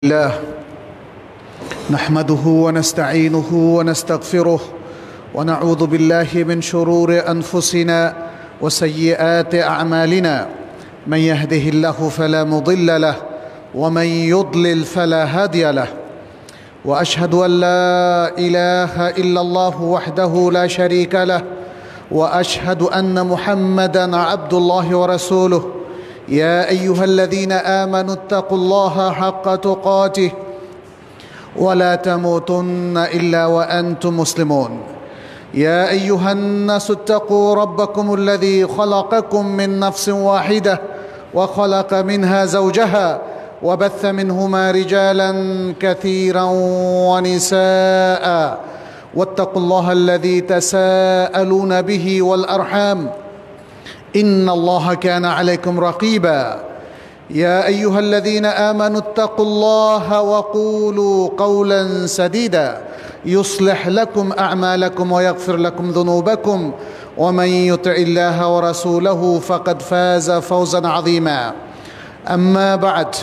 الله نحمده ونستعينه ونستغفره ونعوذ بالله من شرور أنفسنا وسيئات أعمالنا. من يهده الله فلا مضل له ومن يضلل فلا هادي له، وأشهد أن لا إله إلا الله وحده لا شريك له، وأشهد أن محمدًا عبد الله ورسوله. يا أيها الذين آمنوا اتقوا الله حق تقاته ولا تموتن إلا وأنتم مسلمون. يا أيها الناس اتقوا ربكم الذي خلقكم من نفس واحدة وخلق منها زوجها وبث منهما رجالا كثيرا ونساء، واتقوا الله الذي تساءلون به والأرحام إن الله كان عليكم رقيبا. يا أيها الذين آمنوا اتقوا الله وقولوا قولا سديدا يصلح لكم أعمالكم ويغفر لكم ذنوبكم، ومن يطع الله ورسوله فقد فاز فوزا عظيما. أما بعد،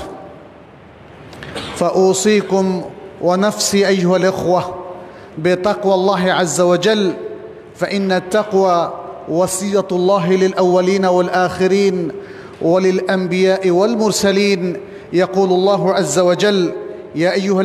فأوصيكم ونفسي أيها الإخوة بتقوى الله عز وجل، فإن التقوى وصية الله للأولين والآخرين وللأنبياء والمرسلين. يقول الله عز وجل: يا أيها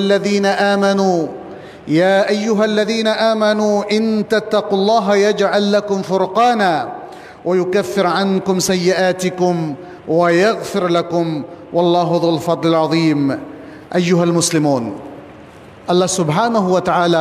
الذين آمنوا إن تتقوا الله يجعل لكم فرقانا ويكفر عنكم سيئاتكم ويغفر لكم والله ذو الفضل العظيم। أيها المسلمون، আল্লাহ সুবহানাহু ওয়া তাআলা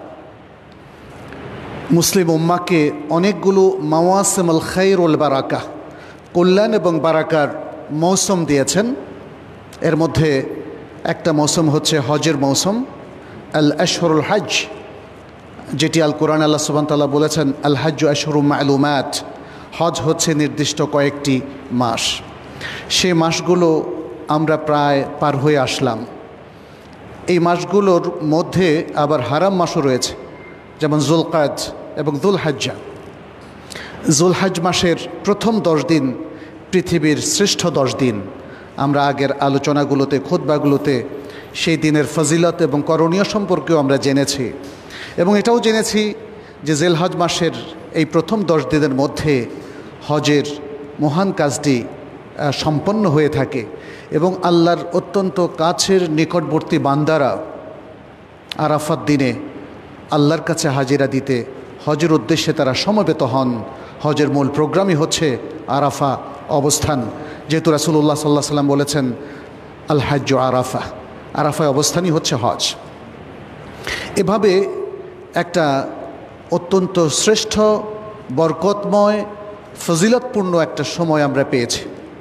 মুসলিম উম্মাহকে অনেকগুলো মাওয়াসিমুল খায়র ওয়াল বারাকা, কল্যাণ এবং বারাকার মৌসুম দিয়েছেন। এর মধ্যে একটা মৌসুম হচ্ছে হজের মৌসুম, আল আশহুরুল হজ, যেটি আল কোরআন আল্লাহ সুবহানাহু ওয়া তাআলা বলেছেন আল হজ্জু আশহুরুম মা'লুমাত, হজ হচ্ছে নির্দিষ্ট কয়েকটি মাস। সেই মাসগুলো আমরা প্রায় পার হয়ে আসলাম। এই মাসগুলোর মধ্যে আবার হারাম মাসও রয়েছে, যেমন যুলকাদ এবং যুলহজ্জা। যুলহজ মাসের প্রথম 10 দিন পৃথিবীর শ্রেষ্ঠ 10 দিন। আমরা আগের আলোচনাগুলোতে, খুতবাগুলোতে সেই দিনের ফজিলত এবং করণীয় সম্পর্কেও আমরা জেনেছি, এবং এটাও জেনেছি যে জিলহজ মাসের এই প্রথম 10 দিনের মধ্যে হজের মহান কাজটি সম্পন্ন হয়ে থাকে, এবং আল্লাহর অত্যন্ত কাছের নিকটবর্তী বান্দারা আরাফাত দিনে আল্লাহর কাছে হাজিরা দিতে হজের উদ্দেশ্যে তারা সমবেত হন। হজের মূল প্রোগ্রামই হচ্ছে আরাফা অবস্থান, যেহেতু রাসূলুল্লাহ সাল্লাল্লাহু আলাইহি ওয়াসাল্লাম বলেছেন আল হাজ্জু আরাফা, আরাফায় অবস্থানই হচ্ছে হজ। এভাবে একটা অত্যন্ত শ্রেষ্ঠ, বরকতময়, ফজিলতপূর্ণ একটা সময় আমরা পেয়েছি।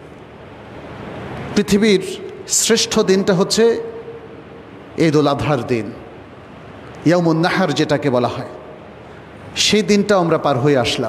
পৃথিবীর শ্রেষ্ঠ দিনটা হচ্ছে ঈদুল আজহার দিন, ইয়াউমুন নাহর যেটাকে বলা হয়। সেই দিনটা আমরা পার হয়ে আসলাম।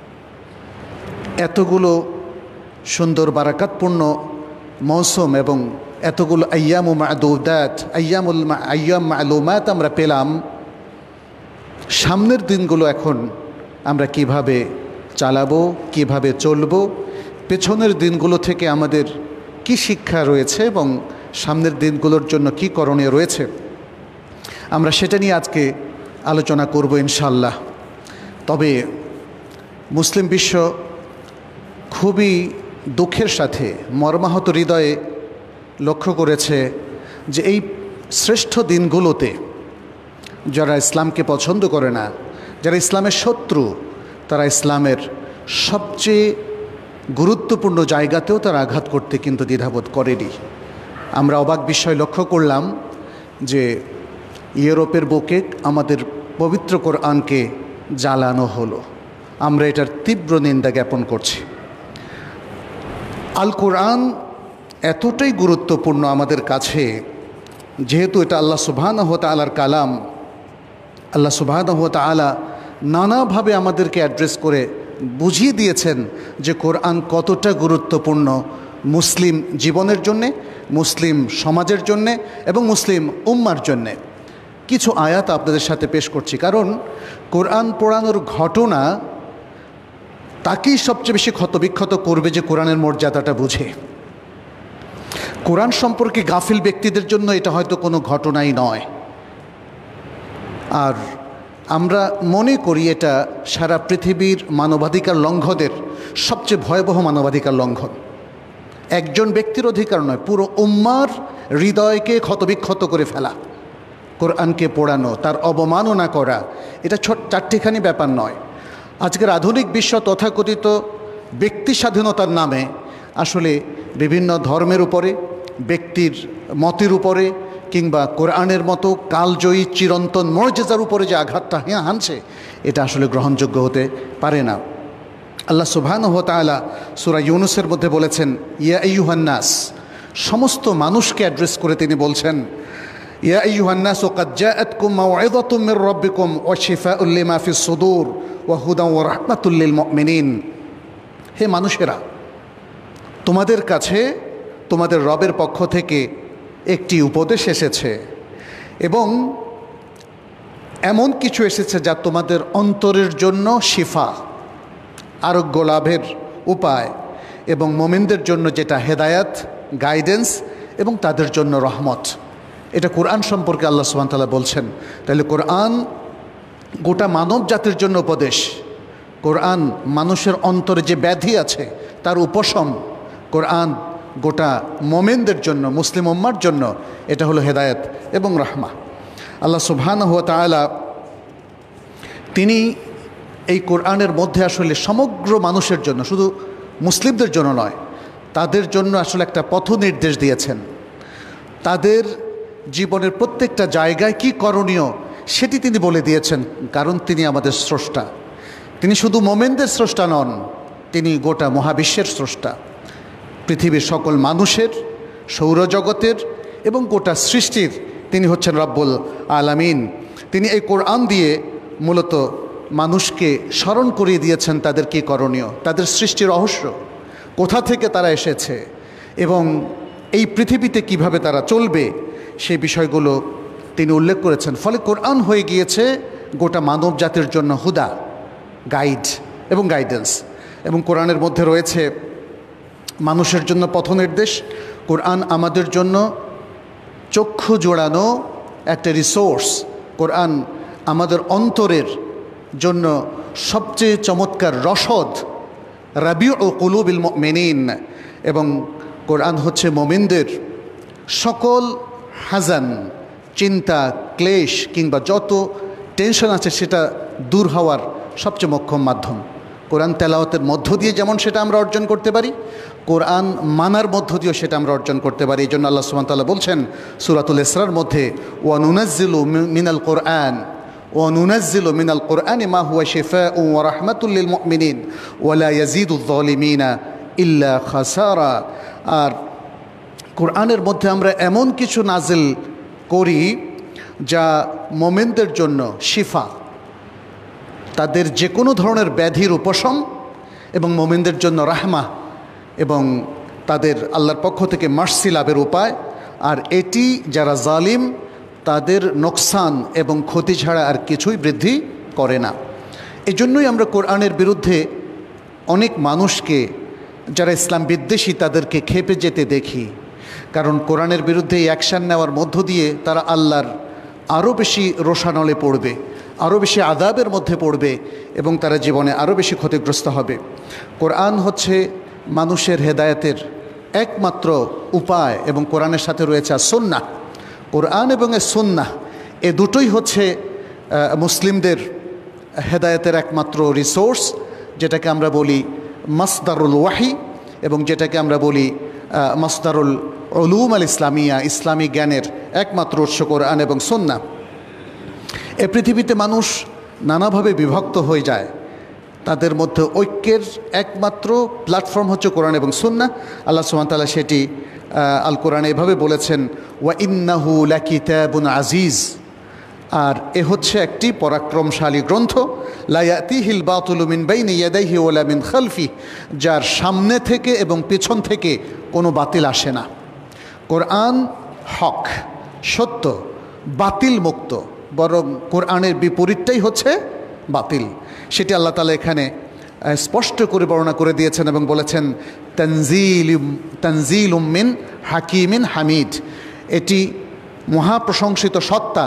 এতগুলো সুন্দর বারাকাতপূর্ণ মৌসুম এবং এতগুলো আইয়ামু মা'দুদাত, আইয়াম মা'লুমাত আমরা পেলাম। সামনের দিনগুলো এখন আমরা কিভাবে চালাবো, কিভাবে চলবো, পেছনের দিনগুলো থেকে আমাদের কি শিক্ষা রয়েছে এবং সামনের দিনগুলোর জন্য কি করণীয় রয়েছে, আমরা সেটা নিয়ে আজকে আলোচনা করব ইনশাআল্লাহ। তবে মুসলিম বিশ্ব খুবই দুঃখের সাথে, মর্মাহত হৃদয়ে লক্ষ্য করেছে যে এই শ্রেষ্ঠ দিনগুলোতে যারা ইসলামকে পছন্দ করে না, যারা ইসলামের শত্রু, তারা ইসলামের সবচেয়ে গুরুত্বপূর্ণ জায়গাতেও তারা আঘাত করতে কিন্তু দ্বিধাবোধ করেনি। আমরা অবাক বিষয় লক্ষ্য করলাম যে ইউরোপের বুকে আমাদের পবিত্র কোরআনকে জ্বালানো হলো। আমরা এটার তীব্র নিন্দা জ্ঞাপন করছি। আল কোরআন এতটাই গুরুত্বপূর্ণ আমাদের কাছে, যেহেতু এটা আল্লাহ সুবহানাহু ওয়া তাআলার কালাম। আল্লাহ সুবহানাহু ওয়া তাআলা নানাভাবে আমাদেরকে অ্যাড্রেস করে বুঝিয়ে দিয়েছেন যে কোরআন কতটা গুরুত্বপূর্ণ মুসলিম জীবনের জন্যে, মুসলিম সমাজের জন্যে এবং মুসলিম উম্মার জন্যে। কিছু আয়াত আপনাদের সাথে পেশ করছি, কারণ কোরআন পড়ানোর ঘটনা তাকেই সবচেয়ে বেশি ক্ষতবিক্ষত করবে যে কোরআনের মর্যাদাটা বুঝে। কোরআন সম্পর্কে গাফিল ব্যক্তিদের জন্য এটা হয়তো কোনো ঘটনাই নয়। আর আমরা মনে করি এটা সারা পৃথিবীর মানবাধিকার লঙ্ঘনের সবচেয়ে ভয়াবহ মানবাধিকার লঙ্ঘন। একজন ব্যক্তির অধিকার নয়, পুরো উম্মার হৃদয়কে ক্ষতবিক্ষত করে ফেলা, কোরআনকে পোড়ানো, তার অবমাননা করা, এটা চারটিখানি ব্যাপার নয়। আজকের আধুনিক বিশ্ব তথাকথিত ব্যক্তি স্বাধীনতার নামে আসলে বিভিন্ন ধর্মের উপরে, ব্যক্তির মতের উপরে কিংবা কোরআনের মতো কালজয়ী চিরন্তন মর্যাদার উপরে যে আঘাতটা হানছে, এটা আসলে গ্রহণযোগ্য হতে পারে না। আল্লাহ সুবহানাহু ওয়া তাআলা সূরা ইউনূসের মধ্যে বলেছেন, ইয়া আইয়ুহান নাস, সমস্ত মানুষকে অ্যাড্রেস করে তিনি বলছেন, ইয়া আইয়ুহান নাস ক্বাদ জাআতকুম মাউইযাতুম মির রাব্বিকুম ওয়া শিফাউল লিমা ফিস সুদূর ওয়া হুদান ওয়া রাহমাতুল লিল মুমিনিন। হে মানুষেরা, তোমাদের কাছে তোমাদের রবের পক্ষ থেকে একটি উপদেশ এসেছে এবং এমন কিছু এসেছে যা তোমাদের অন্তরের জন্য শিফা, আরোগ্য লাভের উপায়, এবং মুমিনদের জন্য যেটা হেদায়াত, গাইডেন্স এবং তাদের জন্য রহমত। এটা কোরআন সম্পর্কে আল্লাহ সুবহানাহু ওয়া তাআলা বলছেন। তাহলে কোরআন গোটা মানব জাতির জন্য উপদেশ। কোরআন মানুষের অন্তরে যে ব্যাধি আছে তার উপশম। কোরআন গোটা মুমিনদের জন্য, মুসলিম উম্মার জন্য এটা হলো হেদায়েত এবং রাহমা। আল্লাহ সুবহানাহু ওয়া তাআলা তিনি এই কোরআনের মধ্যে আসলে সমগ্র মানুষের জন্য, শুধু মুসলিমদের জন্য নয়, তাদের জন্য আসলে একটা পথ নির্দেশ দিয়েছেন। তাদের জীবনের প্রত্যেকটা জায়গায় কি করণীয় সেটি তিনি বলে দিয়েছেন, কারণ তিনি আমাদের স্রষ্টা। তিনি শুধু মুমিনদের স্রষ্টা নন, তিনি গোটা মহাবিশ্বের স্রষ্টা। পৃথিবীর সকল মানুষের, সৌরজগতের এবং গোটা সৃষ্টির তিনি হচ্ছেন রব্বুল আলামিন। তিনি এই কোরআন দিয়ে মূলত মানুষকে স্মরণ করিয়ে দিয়েছেন তাদের কী করণীয়, তাদের সৃষ্টির রহস্য, কোথা থেকে তারা এসেছে এবং এই পৃথিবীতে কিভাবে তারা চলবে, সেই বিষয়গুলো তিনি উল্লেখ করেছেন। ফলে কোরআন হয়ে গিয়েছে গোটা মানব জাতির জন্য হুদা, গাইড এবং গাইডেন্স। এবং কোরআনের মধ্যে রয়েছে মানুষের জন্য পথনির্দেশ। কোরআন আমাদের জন্য চক্ষু জোড়ানো একটা রিসোর্স। কোরআন আমাদের অন্তরের জন্য সবচেয়ে চমৎকার রসদ, রাবিউ কুলুবিল মুমিনিন। এবং কোরআন হচ্ছে মুমিনদের সকল হাজান, চিন্তা, ক্লেশ কিংবা যত টেনশন আছে সেটা দূর হওয়ার সবচেয়ে মোক্ষম মাধ্যম। কোরআন তেলাওয়াতের মধ্য দিয়ে যেমন সেটা আমরা অর্জন করতে পারি, কোরআন মানার মধ্য দিয়েও সেটা আমরা অর্জন করতে পারি। এই জন্য আল্লাহ সুবহানাহু ওয়া তাআলা বলছেন সূরাতুল ইসরার মধ্যে, ওয়া নুনাজ্জিলু মিনাল কোরআন ওয়া নুনাজ্জিলু মিনাল কোরআনি মা হুয়া শিফাউন ওয়া রাহমাতুল লিল মুমিনিন ওয়া লা ইয়াজিদুয যালিমিনা ইল্লা খাসারা। আর কোরআনের মধ্যে আমরা এমন কিছু নাজিল করি যা মুমিনদের জন্য শিফা, তাদের যে কোনো ধরনের ব্যাধির উপশম, এবং মুমিনদের জন্য রাহমা এবং তাদের আল্লাহর পক্ষ থেকে মার্সি লাভের উপায়। আর এটি যারা জালিম তাদের নোকসান এবং ক্ষতি ছাড়া আর কিছুই বৃদ্ধি করে না। এজন্যই আমরা কোরআনের বিরুদ্ধে অনেক মানুষকে, যারা ইসলাম বিদ্বেষী, তাদেরকে খেপে যেতে দেখি। কারণ কোরআনের বিরুদ্ধে এই অ্যাকশান নেওয়ার মধ্য দিয়ে তারা আল্লাহর আরও বেশি রোষানলে পড়বে, আরও বেশি আযাবের মধ্যে পড়বে এবং তারা জীবনে আরও বেশি ক্ষতিগ্রস্ত হবে। কোরআন হচ্ছে মানুষের হেদায়েতের একমাত্র উপায় এবং কোরআনের সাথে রয়েছে সুন্নাহ। কোরআন এবং সুন্নাহ এ দুটোই হচ্ছে মুসলিমদের হেদায়েতের একমাত্র রিসোর্স, যেটাকে আমরা বলি মাসদারুল ওয়াহি এবং যেটাকে আমরা বলি মাসদারুল উলুম আল ইসলামিয়া, ইসলামী জ্ঞানের একমাত্র উৎস কোরআন এবং সুন্নাহ। এ পৃথিবীতে মানুষ নানাভাবে বিভক্ত হয়ে যায়, তাদের মধ্যে ঐক্যের একমাত্র প্ল্যাটফর্ম হচ্ছে কোরআন এবং সুন্নাহ। আল্লাহ সুবহানাহু ওয়া তাআলা সেটি আল কোরআনে এভাবে বলেছেন, ওয়া ইন্নাহু লাকিতাবুন আজিজ। আর এ হচ্ছে একটি পরাক্রমশালী গ্রন্থ, লা ইয়াতিহিল বাতিলু মিন বাইনি ইয়াদাইহি ওয়ালা মিন খালফি, যার সামনে থেকে এবং পেছন থেকে কোনো বাতিল আসে না। কোরআন হক, সত্য, বাতিল মুক্ত, বরং কোরআনের বিপরীতটাই হচ্ছে বাতিল। সেটি আল্লাহ তাআলা এখানে স্পষ্ট করে বর্ণনা করে দিয়েছেন এবং বলেছেন তানজিলুম মিন হাকিমিন হামিদ, এটি মহাপ্রশংসিত সত্তা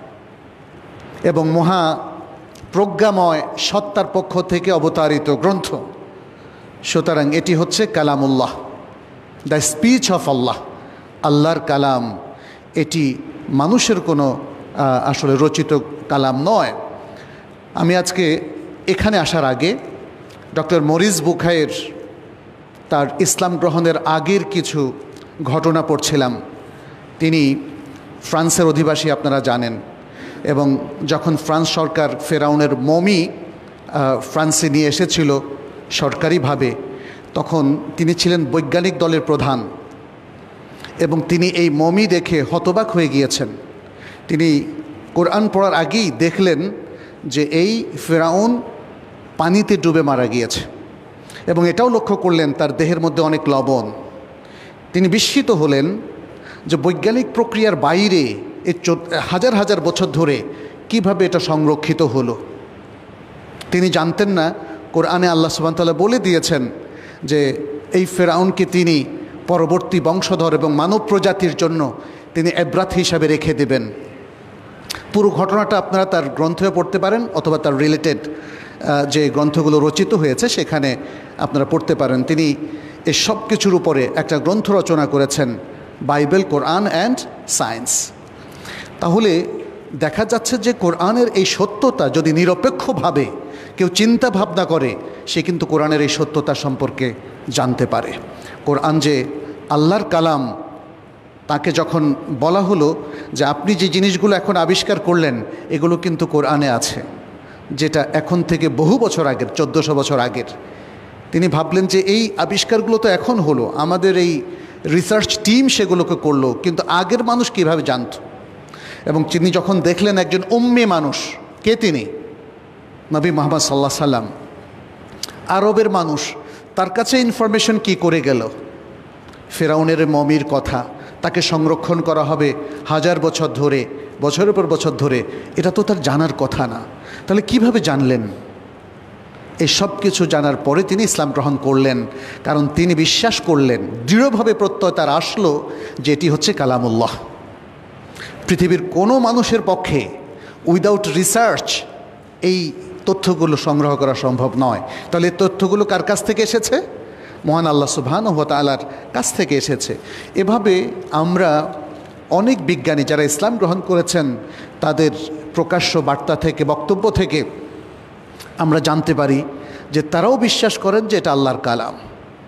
এবং মহা প্রজ্ঞাময় সত্তার পক্ষ থেকে অবতারিত গ্রন্থ। সুতরাং এটি হচ্ছে কালামুল্লাহ, দ্য স্পিচ অফ আল্লাহ, আল্লাহর কালাম। এটি মানুষের কোনো আসলে রচিত কালাম নয়। আমি আজকে এখানে আসার আগে ডক্টর মরিস বুখায়ের তার ইসলাম গ্রহণের আগের কিছু ঘটনা পড়ছিলাম। তিনি ফ্রান্সের অধিবাসী, আপনারা জানেন, এবং যখন ফ্রান্স সরকার ফেরাউনের মমি ফ্রান্সে নিয়ে এসেছিল সরকারিভাবে, তখন তিনি ছিলেন বৈজ্ঞানিক দলের প্রধান এবং তিনি এই মমি দেখে হতবাক হয়ে গিয়েছেন। তিনি কোরআন পড়ার আগেই দেখলেন যে এই ফেরাউন পানিতে ডুবে মারা গিয়েছে এবং এটাও লক্ষ্য করলেন তার দেহের মধ্যে অনেক লবণ। তিনি বিস্মিত হলেন যে বৈজ্ঞানিক প্রক্রিয়ার বাইরে এই হাজার হাজার বছর ধরে কিভাবে এটা সংরক্ষিত হলো। তিনি জানতেন না কোরআনে আল্লাহ সুবহানাহু ওয়া তাআলা বলে দিয়েছেন যে এই ফেরাউনকে তিনি পরবর্তী বংশধর এবং মানব প্রজাতির জন্য তিনি ইবরাত হিসাবে রেখে দেবেন। পুরো ঘটনাটা আপনারা তার গ্রন্থে পড়তে পারেন অথবা তার রিলেটেড যে গ্রন্থগুলো রচিত হয়েছে সেখানে আপনারা পড়তে পারেন। তিনি এই সব কিছুর উপরে একটা গ্রন্থ রচনা করেছেন, বাইবেল, কোরআন অ্যান্ড সায়েন্স। তাহলে দেখা যাচ্ছে যে কোরআনের এই সত্যতা যদি নিরপেক্ষভাবে কেউ চিন্তা ভাবনা করে, সে কিন্তু কোরআনের এই সত্যতা সম্পর্কে জানতে পারে। কোরআন যে আল্লাহর কালাম, তাকে যখন বলা হলো যে আপনি যে জিনিসগুলো এখন আবিষ্কার করলেন এগুলো কিন্তু কোরআনে আছে, যেটা এখন থেকে বহু বছর আগের, 1400 বছর আগের। তিনি ভাবলেন যে এই আবিষ্কারগুলো তো এখন হলো, আমাদের এই রিসার্চ টিম সেগুলোকে করলো, কিন্তু আগের মানুষ কীভাবে জানত? এবং তিনি যখন দেখলেন একজন উম্মি মানুষ, কে তিনি? নবী মুহাম্মদ সাল্লাল্লাহু আলাইহি সাল্লাম, আরবের মানুষ, তার কাছে ইনফরমেশন কি করে গেল? ফেরাউনের মমির কথা, তাকে সংরক্ষণ করা হবে হাজার বছর ধরে, বছরের পর বছর ধরে, এটা তো তার জানার কথা না। তাহলে কিভাবে জানলেন? এই সব কিছু জানার পরে তিনি ইসলাম গ্রহণ করলেন, কারণ তিনি বিশ্বাস করলেন, দৃঢ়ভাবে প্রত্যয় তার আসলো যে এটি হচ্ছে কালামুল্লাহ। পৃথিবীর কোনো মানুষের পক্ষে উইদাউট রিসার্চ এই তথ্যগুলো সংগ্রহ করা সম্ভব নয়। তাহলে এই তথ্যগুলো কার কাছ থেকে এসেছে? মহান আল্লাহ সুবহানাহু ওয়া তাআলার কাছ থেকে এসেছে। এভাবে আমরা অনেক বিজ্ঞানী যারা ইসলাম গ্রহণ করেছেন তাদের প্রকাশ্য বার্তা থেকে, বক্তব্য থেকে আমরা জানতে পারি যে তারাও বিশ্বাস করেন যে এটা আল্লাহর কালাম।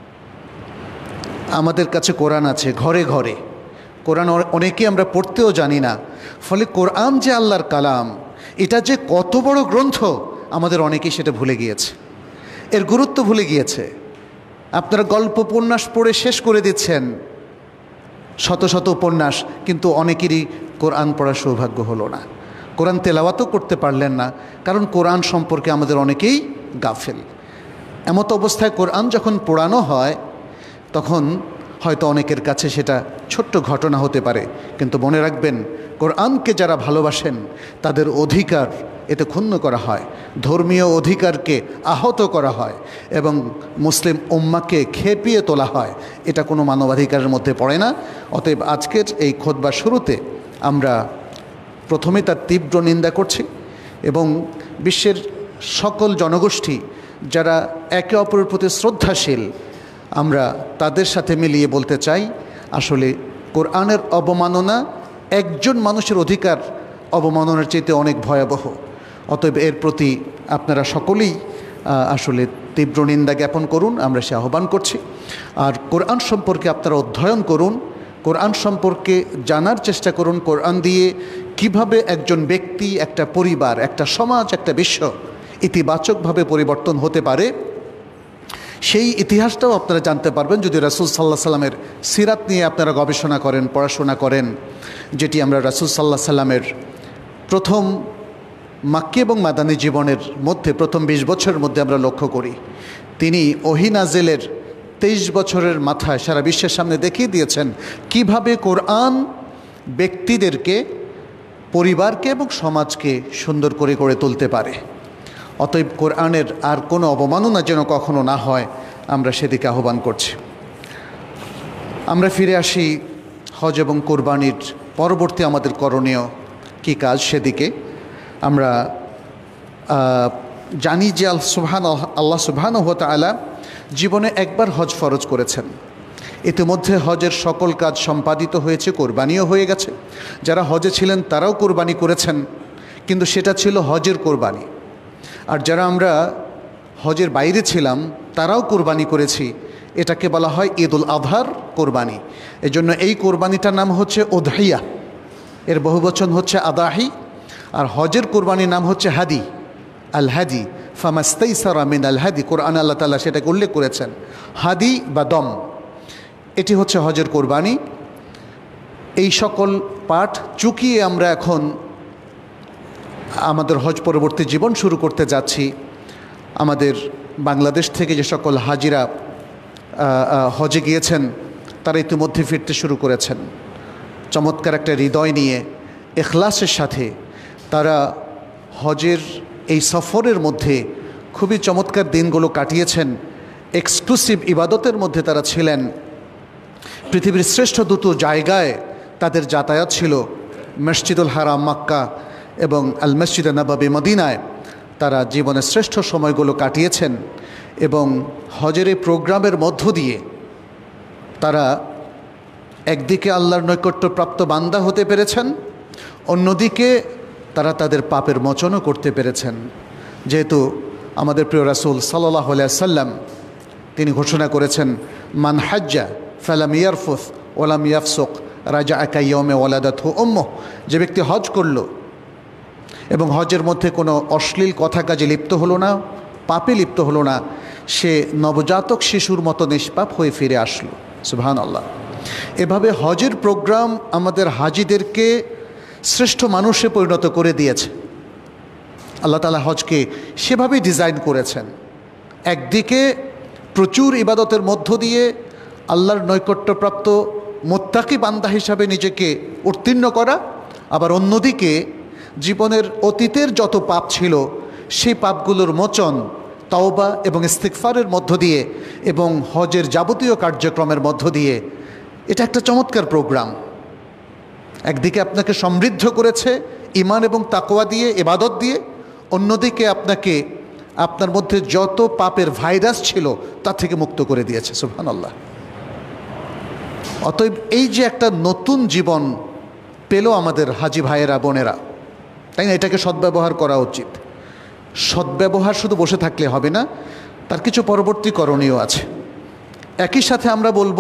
আমাদের কাছে কোরআন আছে ঘরে ঘরে, কোরআন অনেকেই আমরা পড়তেও জানি না। ফলে কোরআন যে আল্লাহর কালাম, এটা যে কত বড় গ্রন্থ আমাদের অনেকেই সেটা ভুলে গিয়েছে, এর গুরুত্ব ভুলে গিয়েছে। আপনারা গল্প উপন্যাস পড়ে শেষ করে দিচ্ছেন, শত শত উপন্যাস, কিন্তু অনেকেরই কোরআন পড়ার সৌভাগ্য হলো না, কোরআন তেলাওয়াতও করতে পারলেন না, কারণ কোরআন সম্পর্কে আমাদের অনেকেই গাফেল। এমত অবস্থায় কোরআন যখন পড়ানো হয় তখন হয়তো অনেকের কাছে সেটা ছোট্ট ঘটনা হতে পারে, কিন্তু মনে রাখবেন কোরআনকে যারা ভালোবাসেন তাদের অধিকার এতে ক্ষুণ্ণ করা হয়, ধর্মীয় অধিকারকে আহত করা হয় এবং মুসলিম উম্মাকে খেপিয়ে তোলা হয়। এটা কোনো মানবাধিকারের মধ্যে পড়ে না। অতএব আজকের এই খুতবার শুরুতে আমরা প্রথমে তার তীব্র নিন্দা করছি এবং বিশ্বের সকল জনগোষ্ঠী যারা একে অপরের প্রতি শ্রদ্ধাশীল, আমরা তাদের সাথে মিলিয়ে বলতে চাই, আসলে কোরআনের অবমাননা একজন মানুষের অধিকার অবমাননার চাইতে অনেক ভয়াবহ। অতএব এর প্রতি আপনারা সকলেই আসলে তীব্র নিন্দা জ্ঞাপন করুন, আমরা সে আহ্বান করছি। আর কোরআন সম্পর্কে আপনারা অধ্যয়ন করুন, কোরআন সম্পর্কে জানার চেষ্টা করুন, কোরআন দিয়ে কিভাবে একজন ব্যক্তি, একটা পরিবার, একটা সমাজ, একটা বিশ্ব ইতিবাচকভাবে পরিবর্তন হতে পারে, সেই ইতিহাসটাও আপনারা জানতে পারবেন যদি রাসূল সাল্লাল্লাহু আলাইহি সাল্লামের সিরাত নিয়ে আপনারা গবেষণা করেন, পড়াশোনা করেন, যেটি আমরা রাসূল সাল্লাল্লাহু আলাইহি সাল্লামের প্রথম মাক্কি এবং মাদানী জীবনের মধ্যে প্রথম 20 বছরের মধ্যে আমরা লক্ষ্য করি। তিনি ওহী নাজিলের 23 বছরের মাথায় সারা বিশ্বের সামনে দেখিয়ে দিয়েছেন কিভাবে কোরআন ব্যক্তিদেরকে, পরিবারকে এবং সমাজকে সুন্দর করে গড়ে তুলতে পারে। অতএব কোরআনের আর কোনো অবমাননা যেন কখনো না হয়, আমরা সেদিকে আহ্বান করছি। আমরা ফিরে আসি হজ এবং কোরবানির পরবর্তী আমাদের করণীয় কী কাজ সেদিকে। আমরা জানি যে আল্লাহ সুবহানাহু ওয়া তাআলা জীবনে একবার হজ ফরজ করেছেন। ইতিমধ্যে হজের সকল কাজ সম্পাদিত হয়েছে, কোরবানিও হয়ে গেছে। যারা হজে ছিলেন তারাও কোরবানি করেছেন, কিন্তু সেটা ছিল হজের কোরবানি। আর যারা আমরা হজের বাইরে ছিলাম তারাও কোরবানি করেছি, এটাকে বলা হয় ঈদুল আজহার কোরবানি। এজন্য এই কোরবানিটার নাম হচ্ছে উদহিয়া, এর বহুবচন হচ্ছে আদাহি। আর হজের কোরবানির নাম হচ্ছে হাদি, আল হাদি, ফামাস্তাইসারা মিন আল হাদি। কোরআন আল্লাহ তাআলা সেটাকে উল্লেখ করেছেন, হাদি বা দম। এটি হচ্ছে হজের কোরবানি। এই সকল পাঠ চুকিয়ে আমরা এখন আমাদের হজ পরবর্তী জীবন শুরু করতে যাচ্ছি। আমাদের বাংলাদেশ থেকে যে সকল হাজিরা হজে গিয়েছেন তারা ইতিমধ্যে ফিরতে শুরু করেছেন। চমৎকার একটা হৃদয় নিয়ে ইখলাসের সাথে তারা হজের এই সফরের মধ্যে খুবই চমৎকার দিনগুলো কাটিয়েছেন। এক্সক্লুসিভ ইবাদতের মধ্যে তারা ছিলেন। পৃথিবীর শ্রেষ্ঠ দুটো জায়গায় তাদের যাতায়াত ছিল, মসজিদুল হারাম মক্কা এবং আল মসজিদ নববী মদিনায়। তারা জীবনের শ্রেষ্ঠ সময়গুলো কাটিয়েছেন এবং হজের এই প্রোগ্রামের মধ্য দিয়ে তারা একদিকে আল্লাহর নৈকট্যপ্রাপ্ত বান্দা হতে পেরেছেন, অন্যদিকে তারা তাদের পাপের মোচনও করতে পেরেছেন। যেহেতু আমাদের প্রিয় রাসূল সাল্লাল্লাহু আলাইহি ওয়াসাল্লাম তিনি ঘোষণা করেছেন, মান হাজ্জা ফালাম ইয়ারফুস ওয়ালাম ইয়াফসুক রাজাআ কাইয়াউমে ওয়ালাদাতহু উম্মুহ। যে ব্যক্তি হজ করল এবং হজের মধ্যে কোনো অশ্লীল কথা কাজে লিপ্ত হলো না, পাপে লিপ্ত হলো না, সে নবজাতক শিশুর মতো নিষ্পাপ হয়ে ফিরে আসলো। সুবহানাল্লাহ। এভাবে হজের প্রোগ্রাম আমাদের হাজিদেরকে শ্রেষ্ঠ মানুষে পরিণত করে দিয়েছে। আল্লাহ তাআলা হজকে সেভাবেই ডিজাইন করেছেন, একদিকে প্রচুর ইবাদতের মধ্য দিয়ে আল্লাহর নৈকট্যপ্রাপ্ত মুত্তাকি বান্দা হিসাবে নিজেকে উত্তীর্ণ করা, আবার অন্যদিকে জীবনের অতীতের যত পাপ ছিল সেই পাপগুলোর মোচন তাওবা এবং ইস্তিগফারের মধ্য দিয়ে এবং হজের যাবতীয় কার্যক্রমের মধ্য দিয়ে। এটা একটা চমৎকার প্রোগ্রাম। একদিকে আপনাকে সমৃদ্ধ করেছে ঈমান এবং তাকওয়া দিয়ে, ইবাদত দিয়ে, অন্যদিকে আপনাকে আপনার মধ্যে যত পাপের ভাইরাস ছিল তা থেকে মুক্ত করে দিয়েছে। সুবহানাল্লাহ। অতএব এই যে একটা নতুন জীবন পেল আমাদের হাজি ভাইয়েরা বোনেরা, তাই না? এটাকে সদ্ব্যবহার করা উচিত। সদ্ব্যবহার শুধু বসে থাকলে হবে না, তার কিছু পরবর্তী করণীয় আছে। একই সাথে আমরা বলবো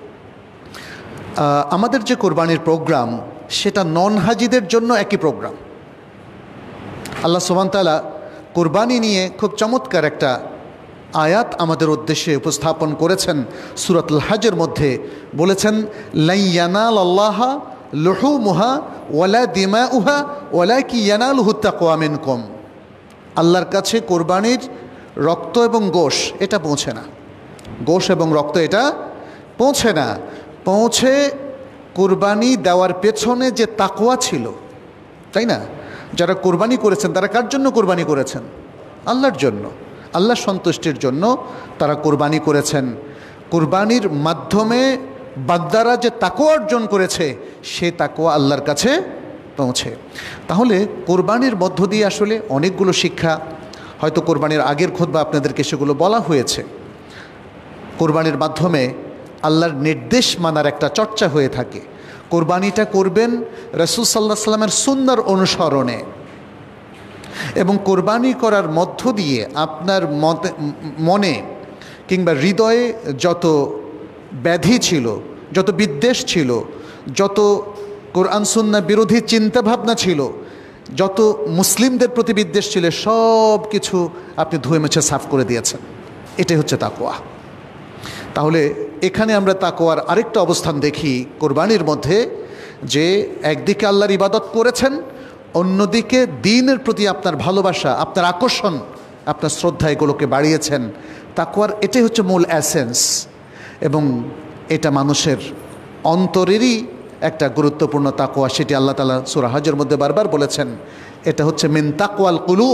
আমাদের যে কোরবানির প্রোগ্রাম সেটা নন হাজিদের জন্য একই প্রোগ্রাম। আল্লাহ সুবহানাহু ওয়া তাআলা কোরবানি নিয়ে খুব চমৎকার একটা আয়াত আমাদের উদ্দেশ্যে উপস্থাপন করেছেন সূরাতুল হজের মধ্যে। বলেছেন, লা ইয়ানালাল্লাহা লুহুমুহা ওয়ালা দিমাউহা ওয়ালাকিন ইয়ানালুহু তাকওয়া মিনকুম। আল্লাহর কাছে কোরবানির রক্ত এবং গোশ এটা পৌঁছে না, গোশ এবং রক্ত এটা পৌঁছে না। পৌঁছে কোরবানি দেওয়ার পেছনে যে তাকওয়া ছিল, তাই না? যারা কোরবানি করেছেন তারা কার জন্য কোরবানি করেছেন? আল্লাহর জন্য, আল্লাহর সন্তুষ্টির জন্য তারা কোরবানি করেছেন। কোরবানির মাধ্যমে বান্দারা যে তাকওয়া অর্জন করেছে সে তাকওয়া আল্লাহর কাছে পৌঁছে। তাহলে কোরবানির মধ্য দিয়ে আসলে অনেকগুলো শিক্ষা, হয়তো কোরবানির আগের খুতবা আপনাদেরকে সেগুলো বলা হয়েছে। কোরবানির মাধ্যমে আল্লাহর নির্দেশ মানার একটা চর্চা হয়ে থাকে। কোরবানিটা করবেন রাসূল সাল্লাল্লাহু আলাইহি সাল্লামের সুন্নাহর অনুসরণে, এবং কোরবানি করার মধ্য দিয়ে আপনার মনে কিংবা হৃদয়ে যত ব্যাধি ছিল, যত বিদ্বেষ ছিল, যত কোরআন সুন্নাহ বিরোধী চিন্তাভাবনা ছিল, যত মুসলিমদের প্রতি বিদ্বেষ ছিল, সব কিছু আপনি ধুয়ে মুছে সাফ করে দিয়েছেন। এটাই হচ্ছে তাকওয়া। তাহলে এখানে আমরা তাকওয়ার আরেকটা অবস্থান দেখি কোরবানির মধ্যে, যে একদিকে আল্লাহর ইবাদত করেছেন, অন্যদিকে দ্বীনের প্রতি আপনার ভালোবাসা, আপনার আকর্ষণ, আপনার শ্রদ্ধা এগুলোকে বাড়িয়েছেন। তাকওয়ার এটাই হচ্ছে মূল এসেন্স, এবং এটা মানুষের অন্তরেরই একটা গুরুত্বপূর্ণ তাকওয়া। সেটি আল্লাহ তাআলা সূরা হজের মধ্যে বারবার বলেছেন, এটা হচ্ছে মিন তাকওয়াল কুলুব,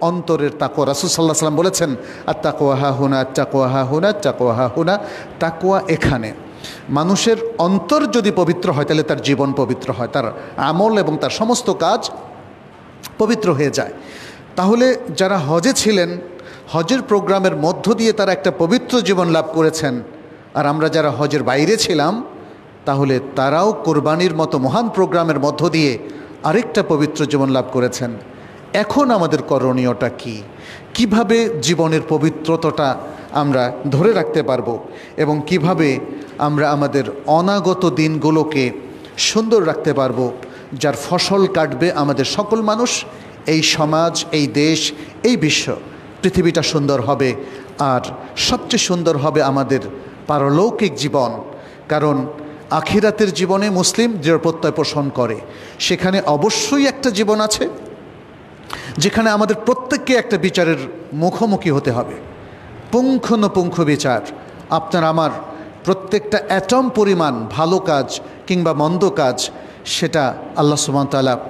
অন্তরের তাকওয়া। রাসূল সাল্লাল্লাহু আলাইহি ওয়াসাল্লাম বলেছেন, আত-তাকওয়া হাহুনা, আত-তাকওয়া হাহুনা, আত-তাকওয়া হাহুনা। তাকওয়া এখানে। মানুষের অন্তর যদি পবিত্র হয় তাহলে তার জীবন পবিত্র হয়, তার আমল এবং তার সমস্ত কাজ পবিত্র হয়ে যায়। তাহলে যারা হজে ছিলেন, হজের প্রোগ্রামের মধ্য দিয়ে তারা একটা পবিত্র জীবন লাভ করেছেন, আর আমরা যারা হজের বাইরে ছিলাম তাহলে তারাও কোরবানির মতো মহান প্রোগ্রামের মধ্য দিয়ে আরেকটা পবিত্র জীবন লাভ করেছেন। এখন আমাদের করণীয়টা কি? কিভাবে জীবনের পবিত্রতাটা আমরা ধরে রাখতে পারবো এবং কিভাবে আমরা আমাদের অনাগত দিনগুলোকে সুন্দর রাখতে পারবো, যার ফসল কাটবে আমাদের সকল মানুষ, এই সমাজ, এই দেশ, এই বিশ্ব, পৃথিবীটা সুন্দর হবে। আর সবচেয়ে সুন্দর হবে আমাদের পারলৌকিক জীবন। কারণ আখিরাতের জীবনে মুসলিম দৃঢ় প্রত্যয় পোষণ করে, সেখানে অবশ্যই একটা জীবন আছে যেখানে আমাদের প্রত্যেককে একটা বিচারের মুখোমুখি হতে হবে, পুঙ্খানুপুঙ্খ বিচার। আপনার আমার প্রত্যেকটা অ্যাটম পরিমাণ ভালো কাজ কিংবা মন্দ কাজ, সেটা আল্লাহ সুবহানাহু ওয়া তাআলা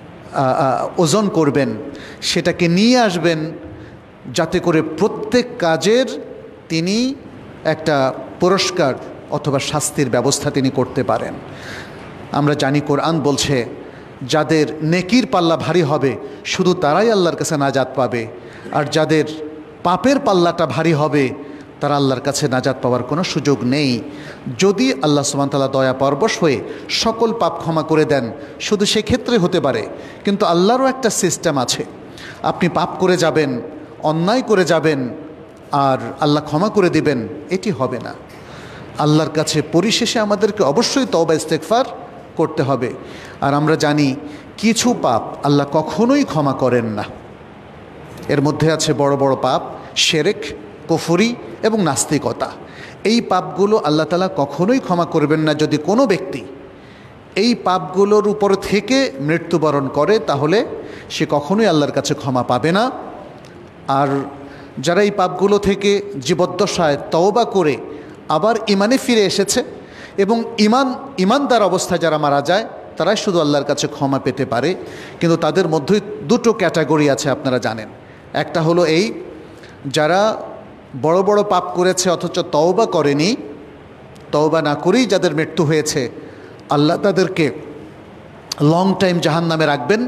ওজন করবেন, সেটাকে নিয়ে আসবেন, যাতে করে প্রত্যেক কাজের তিনি একটা পুরস্কার অথবা শাস্তির ব্যবস্থা তিনি করতে পারেন। আমরা জানি কোরআন বলছে, যাদের নেকির পাল্লা ভারী হবে শুধু তারাই আল্লাহর কাছে নাজাত পাবে, আর যাদের পাপের পাল্লাটা ভারী হবে তারা আল্লাহর কাছে নাজাত পাওয়ার কোনো সুযোগ নেই। যদি আল্লাহ সুবহানাহু ওয়া তাআলা দয়া পরবশ হয়ে সকল পাপ ক্ষমা করে দেন, শুধু সেক্ষেত্রে হতে পারে। কিন্তু আল্লাহরও একটা সিস্টেম আছে, আপনি পাপ করে যাবেন, অন্যায় করে যাবেন, আর আল্লাহ ক্ষমা করে দিবেন, এটি হবে না। আল্লাহর কাছে পরিশেষে আমাদেরকে অবশ্যই তওবা ইস্তেগফার করতে হবে। আর আমরা জানি কিছু পাপ আল্লাহ কখনোই ক্ষমা করেন না। এর মধ্যে আছে বড় বড় পাপ, শিরক, কুফরি এবং নাস্তিকতা। এই পাপগুলো আল্লাহ তাআলা কখনোই ক্ষমা করবেন না। যদি কোনো ব্যক্তি এই পাপগুলোর উপর থেকে মৃত্যুবরণ করে তাহলে সে কখনোই আল্লাহর কাছে ক্ষমা পাবে না। আর যারা এই পাপগুলো থেকে জীবদ্দশায় তওবা করে আবার ইমানে ফিরে এসেছে এবং ইমানদার অবস্থায় যারা মারা যায়, তারাই শুধু আল্লাহর কাছে ক্ষমা পেতে পারে। কিন্তু তাদের মধ্যে দুটো ক্যাটাগরি আছে, আপনারা জানেন। একটা হলো এই, যারা বড় বড় পাপ করেছে অথচ তওবা করেনি, তওবা না করেই যাদের মৃত্যু হয়েছে, আল্লাহ তাদেরকে লং টাইম জাহান্নামে রাখবেন।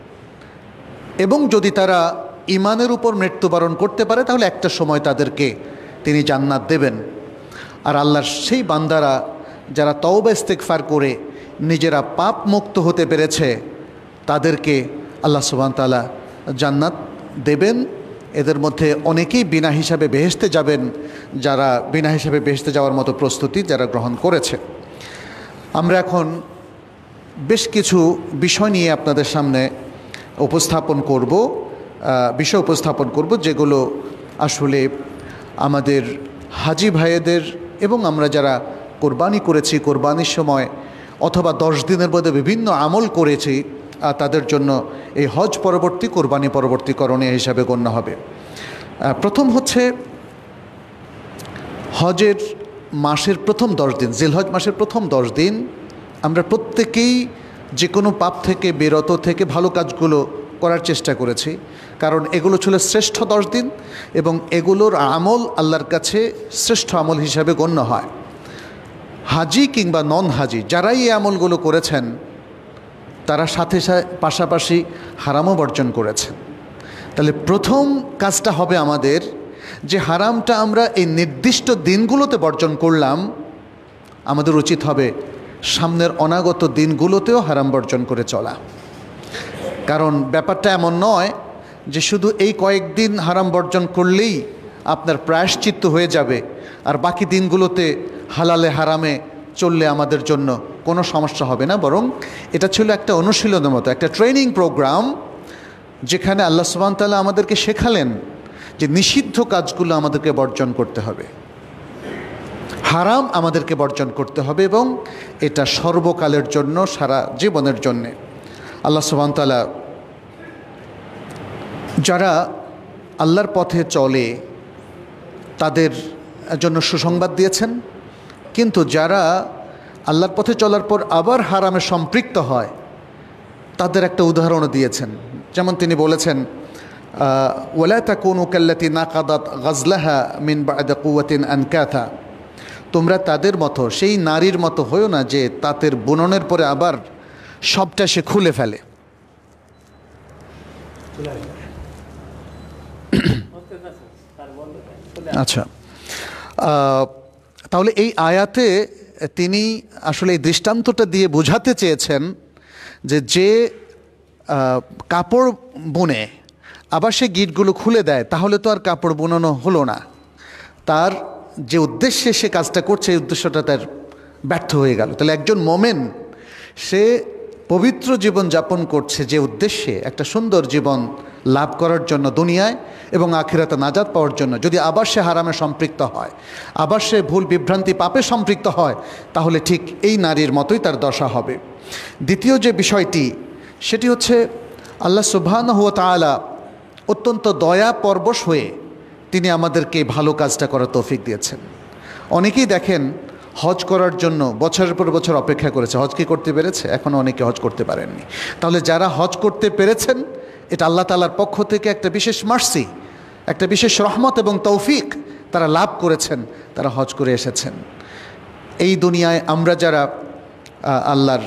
এবং যদি তারা ইমানের উপর মৃত্যুবরণ করতে পারে তাহলে একটা সময় তাদেরকে তিনি জান্নাত দেবেন। আর আল্লাহর সেই বান্দারা যারা তওবা ইস্তেগফার করে নিজেরা পাপ মুক্ত হতে পেরেছে, তাদেরকে আল্লাহ সুবহানাহু ওয়া তাআলা জান্নাত দেবেন। এদের মধ্যে অনেকেই বিনা হিসাবে বেহেশতে যাবেন, যারা বিনা হিসাবে বেহেশতে যাওয়ার মতো প্রস্তুতি যারা গ্রহণ করেছে। আমরা এখন বেশ কিছু বিষয় নিয়ে আপনাদের সামনে বিষয় উপস্থাপন করব, যেগুলো আসলে আমাদের হাজি ভাইয়েদের এবং আমরা যারা কোরবানি করেছি, কোরবানির সময় অথবা 10 দিনের মধ্যে বিভিন্ন আমল করেছি, তাদের জন্য এই হজ পরবর্তী, কোরবানি পরবর্তী করণীয় হিসাবে গণ্য হবে। প্রথম হচ্ছে হজের মাসের প্রথম 10 দিন, জিলহজ মাসের প্রথম 10 দিন আমরা প্রত্যেকেই যে কোনো পাপ থেকে বিরত থেকে ভালো কাজগুলো করার চেষ্টা করেছি, কারণ এগুলো ছিল শ্রেষ্ঠ 10 দিন এবং এগুলোর আমল আল্লাহর কাছে শ্রেষ্ঠ আমল হিসাবে গণ্য হয়। হাজি কিংবা নন হাজি যারাই এই আমলগুলো করেছেন, তারা সাথে পাশাপাশি হারামও বর্জন করেছেন। তাহলে প্রথম কাজটা হবে আমাদের, যে হারামটা আমরা এই নির্দিষ্ট দিনগুলোতে বর্জন করলাম, আমাদের উচিত হবে সামনের অনাগত দিনগুলোতেও হারাম বর্জন করে চলা। কারণ ব্যাপারটা এমন নয় যে শুধু এই কয়েকদিন হারাম বর্জন করলেই আপনার প্রায়শ্চিত্ত হয়ে যাবে, আর বাকি দিনগুলোতে হালালে হারামে চললে আমাদের জন্য কোনো সমস্যা হবে না। বরং এটা ছিল একটা অনুশীলনের মতো, একটা ট্রেনিং প্রোগ্রাম, যেখানে আল্লাহ সুবহানাহু ওয়া তাআলা আমাদেরকে শেখালেন যে নিষিদ্ধ কাজগুলো আমাদেরকে বর্জন করতে হবে, হারাম আমাদেরকে বর্জন করতে হবে, এবং এটা সর্বকালের জন্য, সারা জীবনের জন্যে। আল্লাহ সুবহানাহু ওয়া তাআলা যারা আল্লাহর পথে চলে তাদের জন্য সুসংবাদ দিয়েছেন, কিন্তু যারা আল্লাহর পথে চলার পর আবার হারামে সম্পৃক্ত হয় তাদের একটা উদাহরণও দিয়েছেন। যেমন তিনি বলেছেন, ওয়ালা তাকুনু কাল্লাতী নাকাদাত গাজলাহা মিন বা'দি কুওয়াতিন আনকাথা, তোমরা তাদের মতো, সেই নারীর মতো হয়েও না যে তাদের বুননের পরে আবার সবটা সে খুলে ফেলে। আচ্ছা, তাহলে এই আয়াতে তিনি আসলে এই দৃষ্টান্তটা দিয়ে বোঝাতে চেয়েছেন যে যে কাপড় বুনে আবার সে গিঁটগুলো খুলে দেয়, তাহলে তো আর কাপড় বুনানো হলো না। তার যে উদ্দেশ্যে সে কাজটা করছে, এই উদ্দেশ্যটা তার ব্যর্থ হয়ে গেল। তাহলে একজন মোমেন সে পবিত্র জীবন যাপন করছে যে উদ্দেশ্যে, একটা সুন্দর জীবন লাভ করার জন্য দুনিয়ায় এবং আখিরাতে নাজাত পাওয়ার জন্য, যদি আবার সে হারামে সম্পৃক্ত হয়, আবার সে ভুল বিভ্রান্তি পাপে সম্পৃক্ত হয়, তাহলে ঠিক এই নারীর মতোই তার দশা হবে। দ্বিতীয় যে বিষয়টি, সেটি হচ্ছে আল্লাহ সুবহানাহু ওয়া তাআলা অত্যন্ত দয়া পরবশ হয়ে তিনি আমাদেরকে ভালো কাজটা করার তৌফিক দিয়েছেন। অনেকেই দেখেন হজ করার জন্য বছরের পর বছর অপেক্ষা করেছে, হজ কি করতে পেরেছে? এখনও অনেকে হজ করতে পারেননি। তাহলে যারা হজ করতে পেরেছেন, এটা আল্লাহ তাআলার পক্ষ থেকে একটা বিশেষ মার্সি, একটা বিশেষ রহমত এবং তৌফিক তারা লাভ করেছেন, তারা হজ করে এসেছেন। এই দুনিয়ায় আমরা যারা আল্লাহর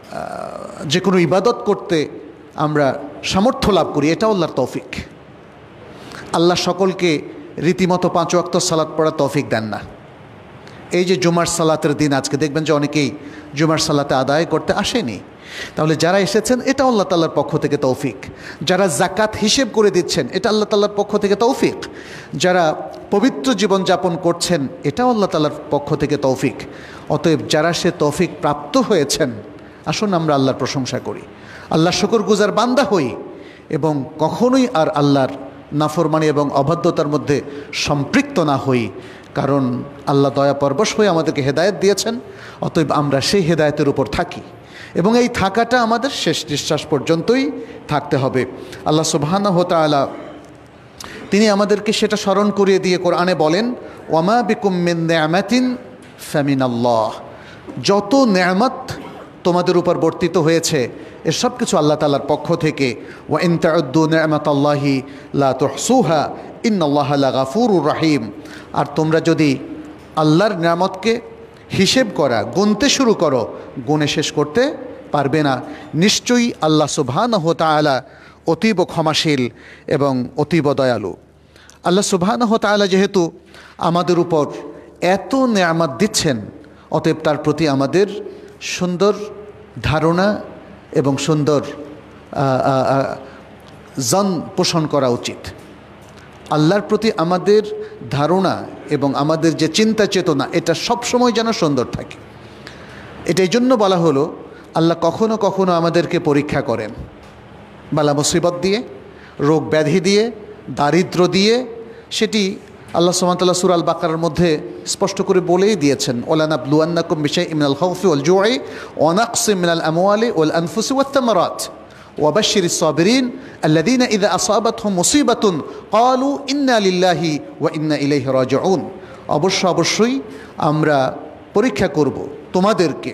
যে কোনো ইবাদত করতে আমরা সামর্থ্য লাভ করি, এটাও আল্লাহর তৌফিক। আল্লাহ সকলকে রীতিমতো 5 ওয়াক্ত সালাত পড়ার তৌফিক দেন না। এই যে জুমার সালাতের দিন, আজকে দেখবেন যে অনেকেই জুমার সালাতে আদায় করতে আসেনি। তাহলে যারা এসেছেন, এটা আল্লাহ তাআলার পক্ষ থেকে তৌফিক। যারা জাকাত হিসেব করে দিচ্ছেন, এটা আল্লাহ তাআলার পক্ষ থেকে তৌফিক। যারা পবিত্র জীবন যাপন করছেন, এটাও আল্লাহ তাআলার পক্ষ থেকে তৌফিক। অতএব যারা সে তৌফিক প্রাপ্ত হয়েছেন, আসুন আমরা আল্লাহর প্রশংসা করি, আল্লাহ শুকরগুজার বান্দা হই এবং কখনোই আর আল্লাহর নাফরমানি এবং অবাধ্যতার মধ্যে সম্পৃক্ত না হই। কারণ আল্লাহ দয়া পরবশ হয়ে আমাদেরকে হেদায়েত দিয়েছেন, অতএব আমরা সেই হেদায়েতের উপর থাকি এবং এই থাকাটা আমাদের শেষ নিঃশ্বাস পর্যন্তই থাকতে হবে। আল্লাহ সুবহানাহু ওয়া তাআলা তিনি আমাদেরকে সেটা স্মরণ করিয়ে দিয়ে কোরআনে বলেন, ওয়ামা বিকুম মিন নি'মাতিন ফামিনাল্লাহ, যত নেয়ামত তোমাদের উপর বর্তিত হয়েছে এর সব কিছু আল্লাহ তাআলার পক্ষ থেকে। ওয়া ইন তাউদ্দু নি'মাতাল্লাহি লা তুহসুহা ইন্নাল্লাহা লাগাফুরুর রাহিম, আর তোমরা যদি আল্লাহর নিয়ামতকে হিসেব করা, গুনতে শুরু করো, গুনে শেষ করতে পারবে না। নিশ্চয়ই আল্লাহ সুবহানাহু ওয়া তাআলা অতীব ক্ষমাশীল এবং অতীব দয়ালু। আল্লাহ সুবহানাহু ওয়া তাআলা যেহেতু আমাদের উপর এত নেয়ামত দিচ্ছেন, অতএব তার প্রতি আমাদের সুন্দর ধারণা এবং সুন্দর জন পোষণ করা উচিত। আল্লাহর প্রতি আমাদের ধারণা এবং আমাদের যে চিন্তা চেতনা, এটা সবসময় যেন সুন্দর থাকে। এটা এই জন্য বলা হলো, আল্লাহ কখনো কখনো আমাদেরকে পরীক্ষা করেন বালা মুসিবত দিয়ে, রোগ ব্যাধি দিয়ে, দারিদ্র দিয়ে। সেটি আল্লাহ সুবহানাহু ওয়া তাআলা সূরা আল বাকারার মধ্যে স্পষ্ট করে বলেই দিয়েছেন, ওয়ালানাবলুয়ান্নাকুম বিশাইইন মিনাল খাউফি ওয়াল জু'i ওয়া নাকসিম মিনাল আমওয়ালি ওয়াল আনফুসি ওয়াত তামারাত ওয়াবাশশিরিস সাবিরিন আল্লাযীনা ইযা আসাবাতহুম মুসিবাতুন ক্বালু ইন্না লিল্লাহি ওয়া ইন্না ইলাইহি রাজিউন। অবশ্যই আমরা পরীক্ষা করব তোমাদেরকে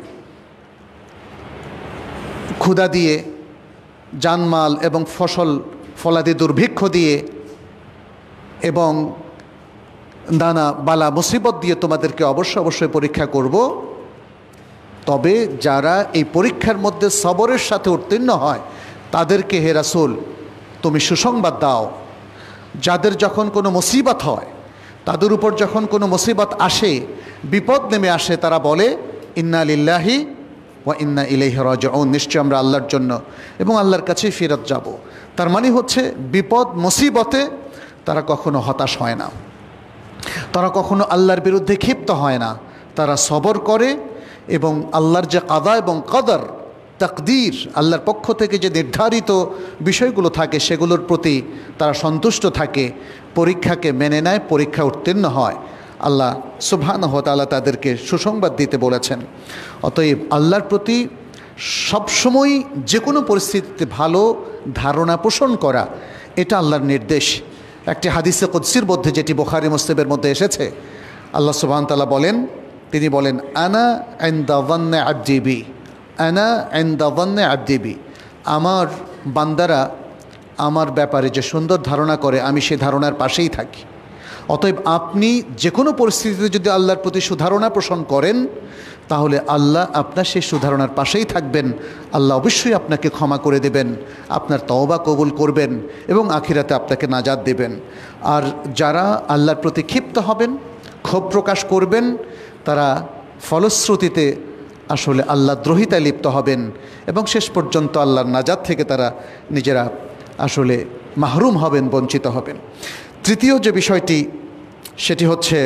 ক্ষুধা দিয়ে, জানমাল এবং ফসল ফলাদি দুর্ভিক্ষ দিয়ে এবং নানা বালা মুসিবত দিয়ে তোমাদেরকে অবশ্যই পরীক্ষা করব। তবে যারা এই পরীক্ষার মধ্যে সবরের সাথে উত্তীর্ণ হয়, তাদেরকে হে রাসূল তুমি সুসংবাদ দাও। যাদের যখন কোনো মুসিবত হয়, তাদের উপর যখন কোনো মুসিবত আসে, বিপদ নেমে আসে, তারা বলে ইন্না লিল্লাহি ওয়া ইন্না ইলাইহি রাজিউন, নিশ্চয় আমরা আল্লাহর জন্য এবং আল্লাহর কাছেই ফেরত যাব। তার মানে হচ্ছে বিপদ মুসিবতে তারা কখনো হতাশ হয় না, তারা কখনো আল্লাহর বিরুদ্ধে ক্ষিপ্ত হয় না, তারা সবর করে এবং আল্লাহর যে কাদা এবং কদর, তাকদীর, আল্লাহর পক্ষ থেকে যে নির্ধারিত বিষয়গুলো থাকে সেগুলোর প্রতি তারা সন্তুষ্ট থাকে, পরীক্ষাকে মেনে নেয়, পরীক্ষা উত্তীর্ণ হয়। আল্লাহ সুবহানাহু ওয়া তাআলা তাদেরকে সুসংবাদ দিতে বলেছেন। অতএব আল্লাহর প্রতি সবসময় যে কোনো পরিস্থিতিতে ভালো ধারণা পোষণ করা, এটা আল্লাহর নির্দেশ। একটি হাদিসে কুদসির মধ্যে, যেটি বুখারী মুসলিমের মধ্যে এসেছে, আল্লাহ সুবহানাহু ওয়া তাআলা বলেন, তিনি বলেন, আনা ইনদা যান্নি আবদি বি, আনা ইনদা যান্নি আবদি বি, আমার বান্দারা আমার ব্যাপারে যে সুন্দর ধারণা করে আমি সেই ধারণার পাশেই থাকি। অতএব আপনি যে কোনো পরিস্থিতিতে যদি আল্লাহর প্রতি সুধারণা পোষণ করেন তাহলে আল্লাহ আপনার সেই সুধারণার পাশেই থাকবেন। আল্লাহ অবশ্যই আপনাকে ক্ষমা করে দেবেন, আপনার তওবা কবুল করবেন এবং আখিরাতে আপনাকে নাজাত দেবেন। আর যারা আল্লাহর প্রতি ক্ষিপ্ত হবেন, ক্ষোভ প্রকাশ করবেন, তারা ফলশ্রুতিতে আসলে আল্লাহ দ্রোহিতায় লিপ্ত হবেন এবং শেষ পর্যন্ত আল্লাহর নাজাত থেকে তারা নিজেরা আসলে মাহরুম হবেন, বঞ্চিত হবেন। তৃতীয় যে বিষয়টি সেটি হচ্ছে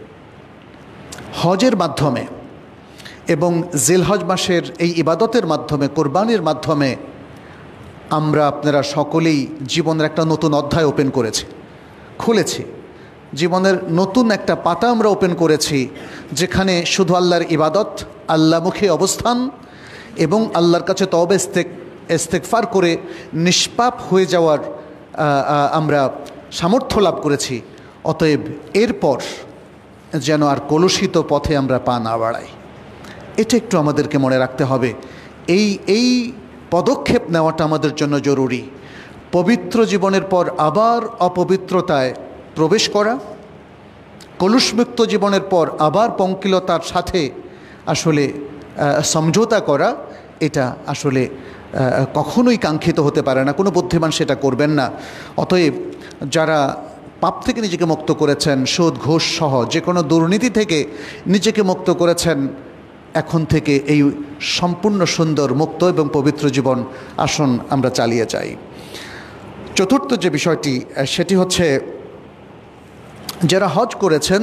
হজের মাধ্যমে এবং জিলহজ মাসের এই ইবাদতের মাধ্যমে, কোরবানির মাধ্যমে আমরা আপনারা সকলেই জীবনের একটা নতুন অধ্যায় ওপেন খুলেছি। জীবনের নতুন একটা পাতা আমরা ওপেন করেছি, যেখানে শুধু আল্লাহর ইবাদত, আল্লাহমুখী অবস্থান এবং আল্লাহর কাছে তওবা ইস্তেগফার করে নিষ্পাপ হয়ে যাওয়ার আমরা সামর্থ্য লাভ করেছি। অতএব এরপর যেন আর কলুষিত পথে আমরা পা না বাড়াই, এটা একটু আমাদেরকে মনে রাখতে হবে। এই পদক্ষেপ নেওয়াটা আমাদের জন্য জরুরি। পবিত্র জীবনের পর আবার অপবিত্রতায় প্রবেশ করা, কলুষমুক্ত জীবনের পর আবার পঙ্কিলতার সাথে আসলে সমঝোতা করা, এটা আসলে কখনোই কাঙ্ক্ষিত হতে পারে না। কোনো বুদ্ধিমান সেটা করবেন না। অতএব যারা পাপ থেকে নিজেকে মুক্ত করেছেন, সুদ ঘুষ সহ যে কোনো দুর্নীতি থেকে নিজেকে মুক্ত করেছেন, এখন থেকে এই সম্পূর্ণ সুন্দর, মুক্ত এবং পবিত্র জীবন আসুন আমরা চালিয়ে যাই। চতুর্থ যে বিষয়টি সেটি হচ্ছে যারা হজ করেছেন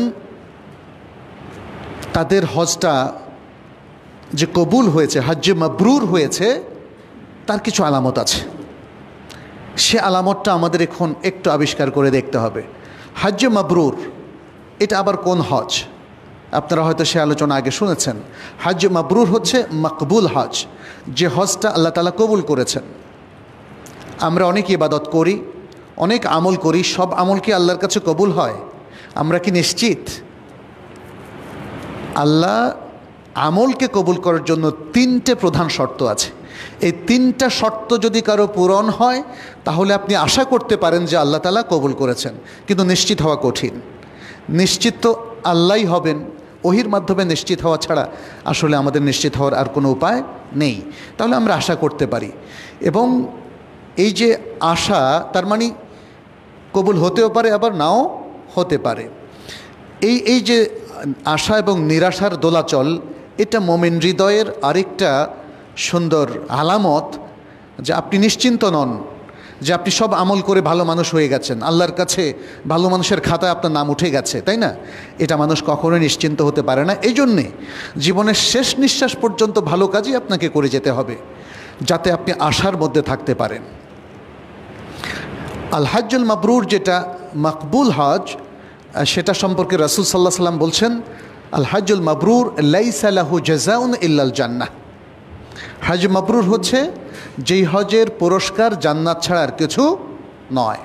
তাদের হজটা যে কবুল হয়েছে, হজ্জে মাবরুর হয়েছে, তার কিছু আলামত আছে। সে আলামতটা আমাদের এখন একটু আবিষ্কার করে দেখতে হবে। হজ্জে মাবরুর এটা আবার কোন হজ? আপনারা হয়তো সে আলোচনা আগে শুনেছেন। হজ্জে মাবরুর হচ্ছে মকবুল হজ, যে হজটা আল্লাহ তাআলা কবুল করেছেন। আমরা অনেক ইবাদত করি, অনেক আমল করি, সব আমল কি আল্লাহর কাছে কবুল হয়? আমরা কি নিশ্চিত? আল্লাহ আমলকে কবুল করার জন্য তিনটে প্রধান শর্ত আছে। এই তিনটা শর্ত যদি কারো পূরণ হয় তাহলে আপনি আশা করতে পারেন যে আল্লাহ তাআলা কবুল করেছেন, কিন্তু নিশ্চিত হওয়া কঠিন। নিশ্চিত তো আল্লাহই হবেন, ওহির মাধ্যমে নিশ্চিত হওয়া ছাড়া আসলে আমাদের নিশ্চিত হওয়ার আর কোনো উপায় নেই। তাহলে আমরা আশা করতে পারি, এবং এই যে আশা, তার মানে কবুল হতেও পারে আবার নাও হতে পারে। এই যে আশা এবং নিরাশার দোলাচল, এটা মুমিন হৃদয়ের আরেকটা সুন্দর আলামত যে আপনি নিশ্চিন্ত নন, যে আপনি সব আমল করে ভালো মানুষ হয়ে গেছেন, আল্লাহর কাছে ভালো মানুষের খাতায় আপনার নাম উঠে গেছে, তাই না? এটা মানুষ কখনোই নিশ্চিন্ত হতে পারে না। এই জন্যে জীবনের শেষ নিঃশ্বাস পর্যন্ত ভালো কাজই আপনাকে করে যেতে হবে, যাতে আপনি আশার মধ্যে থাকতে পারেন। আল হজ্জুল মাবরুর, যেটা মকবুল হজ, সেটা সম্পর্কে রাসূল সাল্লাল্লাহু আলাইহি ওয়াসাল্লাম বলছেন, আল হজ্জুল মাবরুর লাইসা লাহু জাযাউন ইল্লাল জান্নাহ। হজ মাবরুর হচ্ছে যেই হজের পুরস্কার জান্নাত ছাড়া আর কিছু নয়।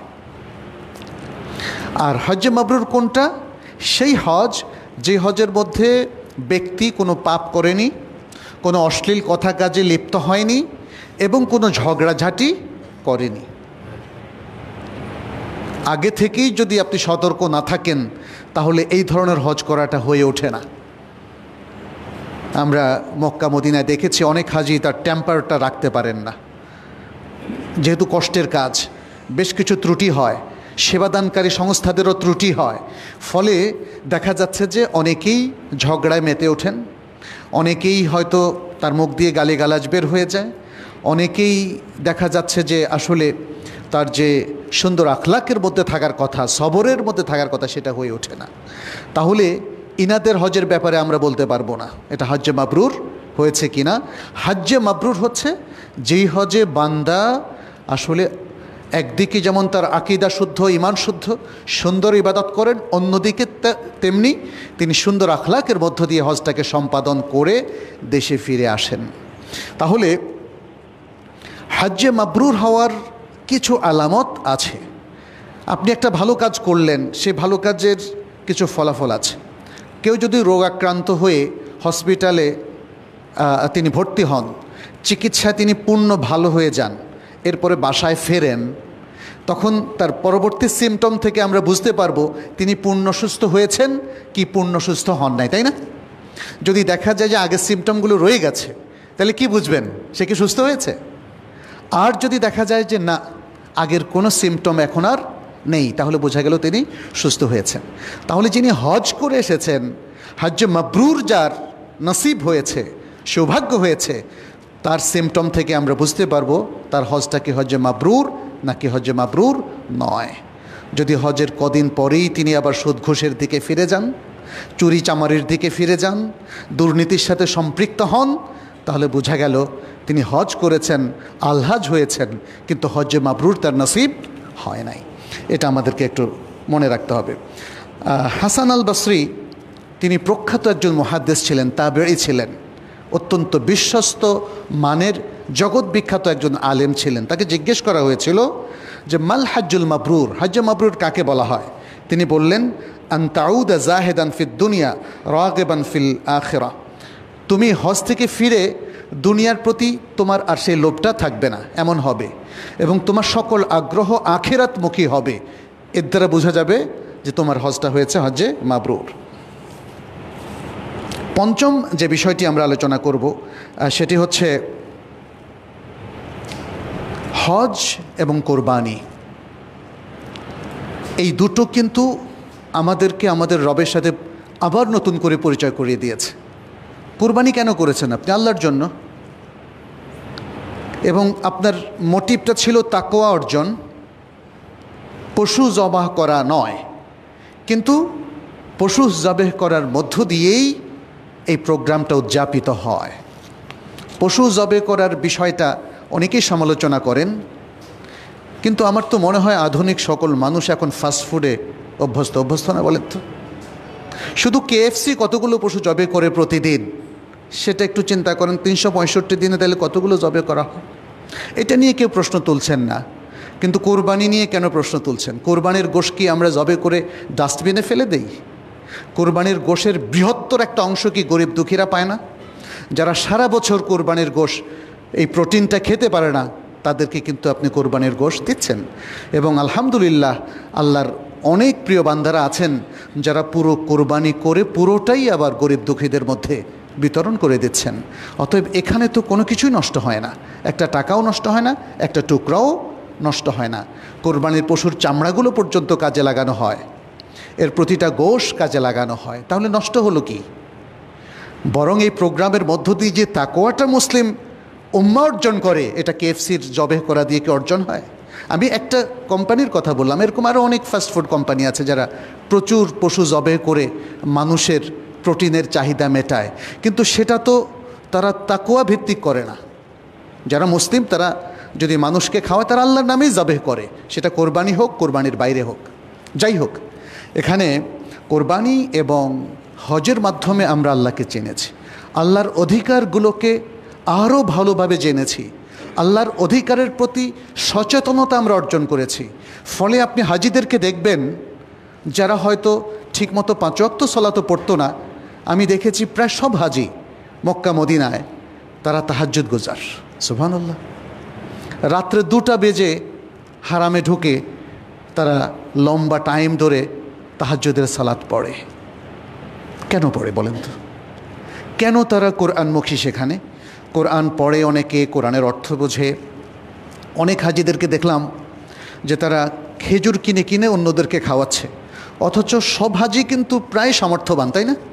আর হজ মাবরুর কোনটা? সেই হজ যে হজের মধ্যে ব্যক্তি কোনো পাপ করেনি, কোনো অশ্লীল কথা কাজে লিপ্ত হয়নি এবং কোনো ঝগড়াঝাটি করেনি। আগে থেকেই যদি আপনি সতর্ক না থাকেন তাহলে এই ধরনের হজ করাটা হয়ে ওঠে না। আমরা মক্কা মদিনায় দেখেছি অনেক হাজি তার টেম্পারটা রাখতে পারেন না, যেহেতু কষ্টের কাজ, বেশ কিছু ত্রুটি হয়, সেবাদানকারী সংস্থাদেরও ত্রুটি হয়, ফলে দেখা যাচ্ছে যে অনেকেই ঝগড়ায় মেতে ওঠেন, অনেকেই হয়তো তার মুখ দিয়ে গালিগালাজ বের হয়ে যায়, অনেকেই দেখা যাচ্ছে যে আসলে তার যে সুন্দর আখলাকের মধ্যে থাকার কথা, সবরের মধ্যে থাকার কথা, সেটা হয়ে ওঠে না। তাহলে ইনাদের হজের ব্যাপারে আমরা বলতে পারবো না এটা হজ্জে মাবরুর হয়েছে কিনা। হজ্জে মাবরুর হচ্ছে যেই হজে বান্দা আসলে একদিকে যেমন তার আকীদা শুদ্ধ, ঈমান শুদ্ধ, সুন্দর ইবাদত করেন, অন্যদিকে তেমনি তিনি সুন্দর আখলাকের মধ্য দিয়ে হজটাকে সম্পাদন করে দেশে ফিরে আসেন। তাহলে হজ্জে মাবরুর হওয়ার কিছু আলামত আছে। আপনি একটা ভালো কাজ করলেন, সেই ভালো কাজের কিছু ফলাফল আছে। কেউ যদি রোগাক্রান্ত হয়ে হসপিটালে তিনি ভর্তি হন, চিকিৎসায় তিনি পূর্ণ ভালো হয়ে যান, এরপরে বাসায় ফেরেন, তখন তার পরবর্তী সিমটম থেকে আমরা বুঝতে পারবো তিনি পূর্ণ সুস্থ হয়েছেন কি পূর্ণ সুস্থ হন নাই, তাই না? যদি দেখা যায় যে আগের সিমটমগুলো রয়ে গেছে, তাহলে কি বুঝবেন সে কি সুস্থ হয়েছে? আর যদি দেখা যায় যে না, আগের কোনো সিমটম এখন আর নেই, তাহলে বোঝা গেল তিনি সুস্থ হয়েছেন। তাহলে যিনি হজ করে এসেছেন, হজ্জে মাবরুর যার নসিব হয়েছে, সৌভাগ্য হয়েছে, তার সিমটম থেকে আমরা বুঝতে পারবো তার হজটা কি হজ্জে মাবরুর নাকি হজ্জে মাবরুর নয়। যদি হজের কদিন পরেই তিনি আবার সুদ ঘুষের দিকে ফিরে যান, চুরি চামারির দিকে ফিরে যান, দুর্নীতির সাথে সম্পৃক্ত হন, তাহলে বোঝা গেল তিনি হজ করেছেন, আলহাজ হয়েছেন, কিন্তু হজ্জে মাবরুর তার নসিব হয় নাই। এটা আমাদেরকে একটু মনে রাখতে হবে। হাসান আল বসরি তিনি প্রখ্যাত একজন মুহাদ্দিস ছিলেন, তাবেঈ ছিলেন, অত্যন্ত বিশ্বস্ত মানের জগৎ বিখ্যাত একজন আলেম ছিলেন। তাকে জিজ্ঞেস করা হয়েছিল যে মাল হাজ্জুল মাবরুর, হজ্জে মাবরুর কাকে বলা হয়? তিনি বললেন আন তাউদা জাহেদান ফিদ দুনিয়া রাগিবান ফিল আখিরা, তুমি হজ থেকে ফিরে দুনিয়ার প্রতি তোমার আর সেই লোভটা থাকবে না, এমন হবে, এবং তোমার সকল আগ্রহ আখিরাতমুখী হবে। এর দ্বারা বোঝা যাবে যে তোমার হজটা হয়েছে হজ্জে মাবরুর। পঞ্চম যে বিষয়টি আমরা আলোচনা করব সেটি হচ্ছে হজ এবং কোরবানি। এই দুটো কিন্তু আমাদেরকে আমাদের রবের সাথে আবার নতুন করে পরিচয় করিয়ে দিয়েছে। কোরবানি কেন করেছেন আপনি? আল্লাহর জন্য, এবং আপনার মোটিভটা ছিল তাকওয়া অর্জন, পশু জবাহ করা নয়। কিন্তু পশু জবাহ করার মধ্য দিয়েই এই প্রোগ্রামটা উদযাপিত হয়। পশু জবাহ করার বিষয়টা অনেকেই সমালোচনা করেন, কিন্তু আমার তো মনে হয় আধুনিক সকল মানুষ এখন ফাস্টফুডে অভ্যস্ত না, বলেন তো? শুধু কেএফসি কতগুলো পশু জবাহ করে প্রতিদিন, সেটা একটু চিন্তা করেন। 365 দিনে তাহলে কতগুলো জবাহ করা হয়? এটা নিয়ে কেউ প্রশ্ন তুলছেন না, কিন্তু কোরবানি নিয়ে কেন প্রশ্ন তুলছেন? কোরবানির গোশ কি আমরা জবাহ করে ডাস্টবিনে ফেলে দেই? কোরবানির গোশের বৃহত্তর একটা অংশ কি গরিব দুঃখীরা পায় না? যারা সারা বছর কোরবানির গোশ, এই প্রোটিনটা খেতে পারে না, তাদেরকে কিন্তু আপনি কোরবানির গোশ দিচ্ছেন। এবং আলহামদুলিল্লাহ, আল্লাহর অনেক প্রিয় বান্দারা আছেন যারা পুরো কোরবানি করে পুরোটাই আবার গরিব দুঃখীদের মধ্যে বিতরণ করে দিচ্ছেন। অতএব এখানে তো কোনো কিছুই নষ্ট হয় না, একটা টাকাও নষ্ট হয় না, একটা টুকরাও নষ্ট হয় না। কোরবানির পশুর চামড়াগুলো পর্যন্ত কাজে লাগানো হয়, এর প্রতিটা গোশ কাজে লাগানো হয়, তাহলে নষ্ট হলো কি? বরং এই প্রোগ্রামের মধ্য দিয়ে যে তাকওয়াটা মুসলিম উম্মাহ অর্জন করে, এটা কেএফসির জবাহ করা দিয়ে কি অর্জন হয়? আমি একটা কোম্পানির কথা বললাম, এরকম আরও অনেক ফাস্টফুড কোম্পানি আছে যারা প্রচুর পশু জবাহ করে মানুষের প্রোটিনের চাহিদা মেটায়, কিন্তু সেটা তো তারা তাকওয়া ভিত্তিক করে না। যারা মুসলিম তারা যদি মানুষকে খাওয়ায়, তারা আল্লাহর নামেই জবাহ করে, সেটা কোরবানি হোক, কোরবানির বাইরে হোক, যাই হোক। এখানে কোরবানি এবং হজের মাধ্যমে আমরা আল্লাহকে চিনেছি, আল্লাহর অধিকারগুলোকে আরও ভালোভাবে জেনেছি, আল্লাহর অধিকারের প্রতি সচেতনতা আমরা অর্জন করেছি। ফলে আপনি হাজিদেরকে দেখবেন যারা হয়তো ঠিকমতো 5 ওয়াক্ত সালাতও পড়তো না, আমি দেখেছি প্রায় সব হাজি মক্কা মদিনায় তারা তাহাজ্জুদ গুজার। সুবহানাল্লাহ। রাত্রে 2টা বেজে হারামে ঢুকে তারা লম্বা টাইম ধরে তাহাজ্জুদের সালাত পড়ে। কেন পড়ে বলেন তো? কেন তারা কোরআনমুখী? সেখানে কোরআন পড়ে অনেকে, কোরআনের অর্থ বোঝে। অনেক হাজিদেরকে দেখলাম যে তারা খেজুর কিনে কিনে অন্যদেরকে খাওয়াচ্ছে, অথচ সব হাজি কিন্তু প্রায় সামর্থ্যবান, তাই না?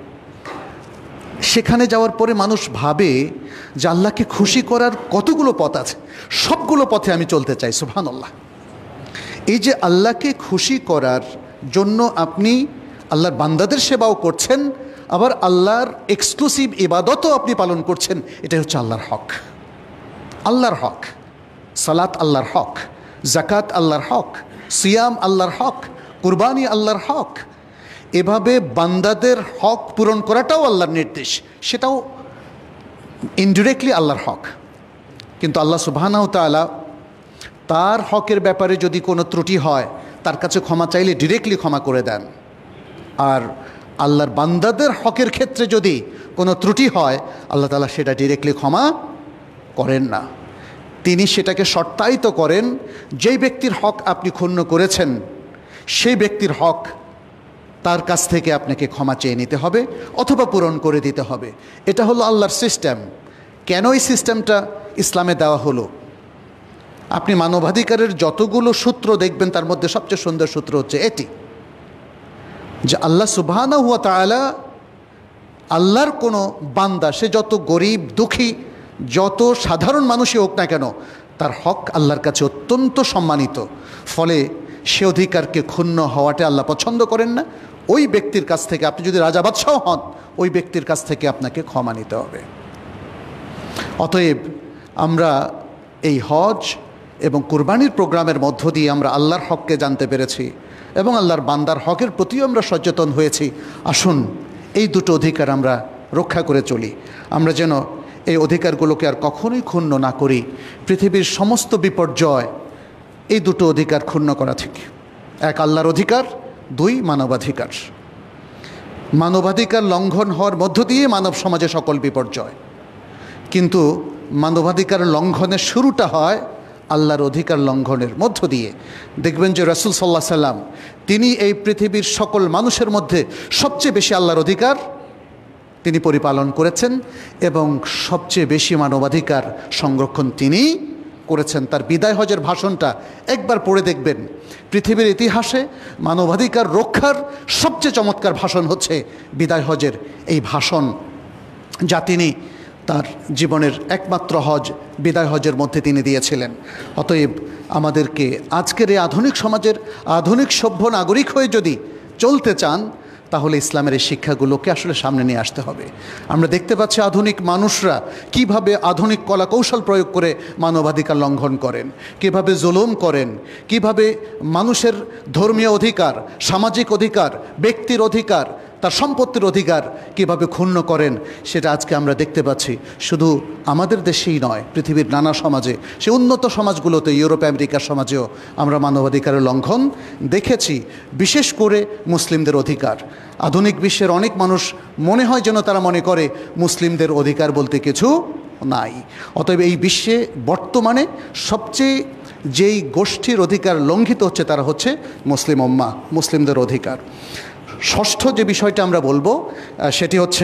সেখানে যাওয়ার পরে মানুষ ভাবে যে আল্লাহকে খুশি করার কতগুলো পথ আছে, সবগুলো পথে আমি চলতে চাই। সুবহানাল্লাহ। এই যে আল্লাহকে খুশি করার জন্য আপনি আল্লাহর বান্দাদের সেবাও করছেন, আবার আল্লাহর এক্সক্লুসিভ ইবাদতও আপনি পালন করছেন, এটাই হচ্ছে আল্লাহর হক। আল্লাহর হক, সালাত আল্লাহর হক, জাকাত আল্লাহর হক, সিয়াম আল্লাহর হক, কুরবানি আল্লাহর হক। এভাবে বান্দাদের হক পূরণ করাটাও আল্লাহর নির্দেশ, সেটাও ইনডিরেক্টলি আল্লাহর হক। কিন্তু আল্লাহ সুবহানাহু ওয়া তাআলা তার হকের ব্যাপারে যদি কোনো ত্রুটি হয়, তার কাছে ক্ষমা চাইলে ডিরেক্টলি ক্ষমা করে দেন। আর আল্লাহর বান্দাদের হকের ক্ষেত্রে যদি কোনো ত্রুটি হয়, আল্লাহ তাআলা সেটা ডিরেক্টলি ক্ষমা করেন না। তিনি সেটাকে শর্তায়িত করেন, যেই ব্যক্তির হক আপনি ক্ষুণ্ণ করেছেন সেই ব্যক্তির হক তার কাছ থেকে আপনাকে ক্ষমা চেয়ে নিতে হবে অথবা পূরণ করে দিতে হবে। এটা হলো আল্লাহর সিস্টেম। কেন এই সিস্টেমটা ইসলামে দেওয়া হলো? আপনি মানবাধিকারের যতগুলো সূত্র দেখবেন তার মধ্যে সবচেয়ে সুন্দর সূত্র হচ্ছে এটি, যে আল্লাহ সুবহানাহু ওয়া তাআলা, আল্লাহর কোনো বান্দা, সে যত গরিব দুঃখী যত সাধারণ মানুষই হোক না কেন, তার হক আল্লাহর কাছে অত্যন্ত সম্মানিত। ফলে সে অধিকারকে ক্ষুণ্ণ হওয়াটা আল্লাহ পছন্দ করেন না। ওই ব্যক্তির কাছ থেকে, আপনি যদি রাজা বাদশাহ হন, ওই ব্যক্তির কাছ থেকে আপনাকে ক্ষমা নিতে হবে। অতএব আমরা এই হজ এবং কুরবানির প্রোগ্রামের মধ্য দিয়ে আমরা আল্লাহর হককে জানতে পেরেছি এবং আল্লাহর বান্দার হকের প্রতিও আমরা সচেতন হয়েছি। আসুন এই দুটো অধিকার আমরা রক্ষা করে চলি, আমরা যেন এই অধিকারগুলোকে আর কখনোই ক্ষুণ্ণ না করি। পৃথিবীর সমস্ত বিপর্যয় এই দুটো অধিকার ক্ষুণ্ণ করা থেকে। এক আল্লাহর অধিকার, দুই মানবাধিকার। মানবাধিকার লঙ্ঘন হওয়ার মধ্য দিয়ে মানব সমাজে সকল বিপর্যয়, কিন্তু মানবাধিকার লঙ্ঘনের শুরুটা হয় আল্লাহর অধিকার লঙ্ঘনের মধ্য দিয়ে। দেখবেন যে রাসূল সাল্লাল্লাহু আলাইহি সাল্লাম তিনি এই পৃথিবীর সকল মানুষের মধ্যে সবচেয়ে বেশি আল্লাহর অধিকার তিনি পরিপালন করেছেন এবং সবচেয়ে বেশি মানবাধিকার সংরক্ষণ তিনি করেছেন। তার বিদায় হজের ভাষণটা একবার পড়ে দেখবেন। পৃথিবীর ইতিহাসে মানবাধিকার রক্ষার সবচেয়ে চমৎকার ভাষণ হচ্ছে বিদায় হজের এই ভাষণ, যা তিনি তার জীবনের একমাত্র হজ বিদায় হজের মধ্যে তিনি দিয়েছিলেন। অতএব আমাদেরকে আজকের এই আধুনিক সমাজের আধুনিক সভ্য নাগরিক হয়ে যদি চলতে চান, তাহলে ইসলামের এই শিক্ষাগুলোকে আসলে সামনে নিয়ে আসতে হবে। আমরা দেখতে পাচ্ছি আধুনিক মানুষরা কিভাবে আধুনিক কলা কৌশল প্রয়োগ করে মানবাধিকার লঙ্ঘন করেন, কিভাবে জুলুম করেন, কিভাবে মানুষের ধর্মীয় অধিকার, সামাজিক অধিকার, ব্যক্তির অধিকার, তার সম্পত্তির অধিকার কিভাবে ক্ষুণ্ণ করেন, সেটা আজকে আমরা দেখতে পাচ্ছি। শুধু আমাদের দেশেই নয়, পৃথিবীর নানা সমাজে, সে উন্নত সমাজগুলোতে, ইউরোপ আমেরিকার সমাজেও আমরা মানবাধিকারের লঙ্ঘন দেখেছি। বিশেষ করে মুসলিমদের অধিকার। আধুনিক বিশ্বের অনেক মানুষ মনে হয় যেন তারা মনে করে মুসলিমদের অধিকার বলতে কিছু নাই। অতএব এই বিশ্বে বর্তমানে সবচেয়ে যেই গোষ্ঠীর অধিকার লঙ্ঘিত হচ্ছে তারা হচ্ছে মুসলিম উম্মাহ, মুসলিমদের অধিকার। ষষ্ঠ যে বিষয়টা আমরা বলবো সেটি হচ্ছে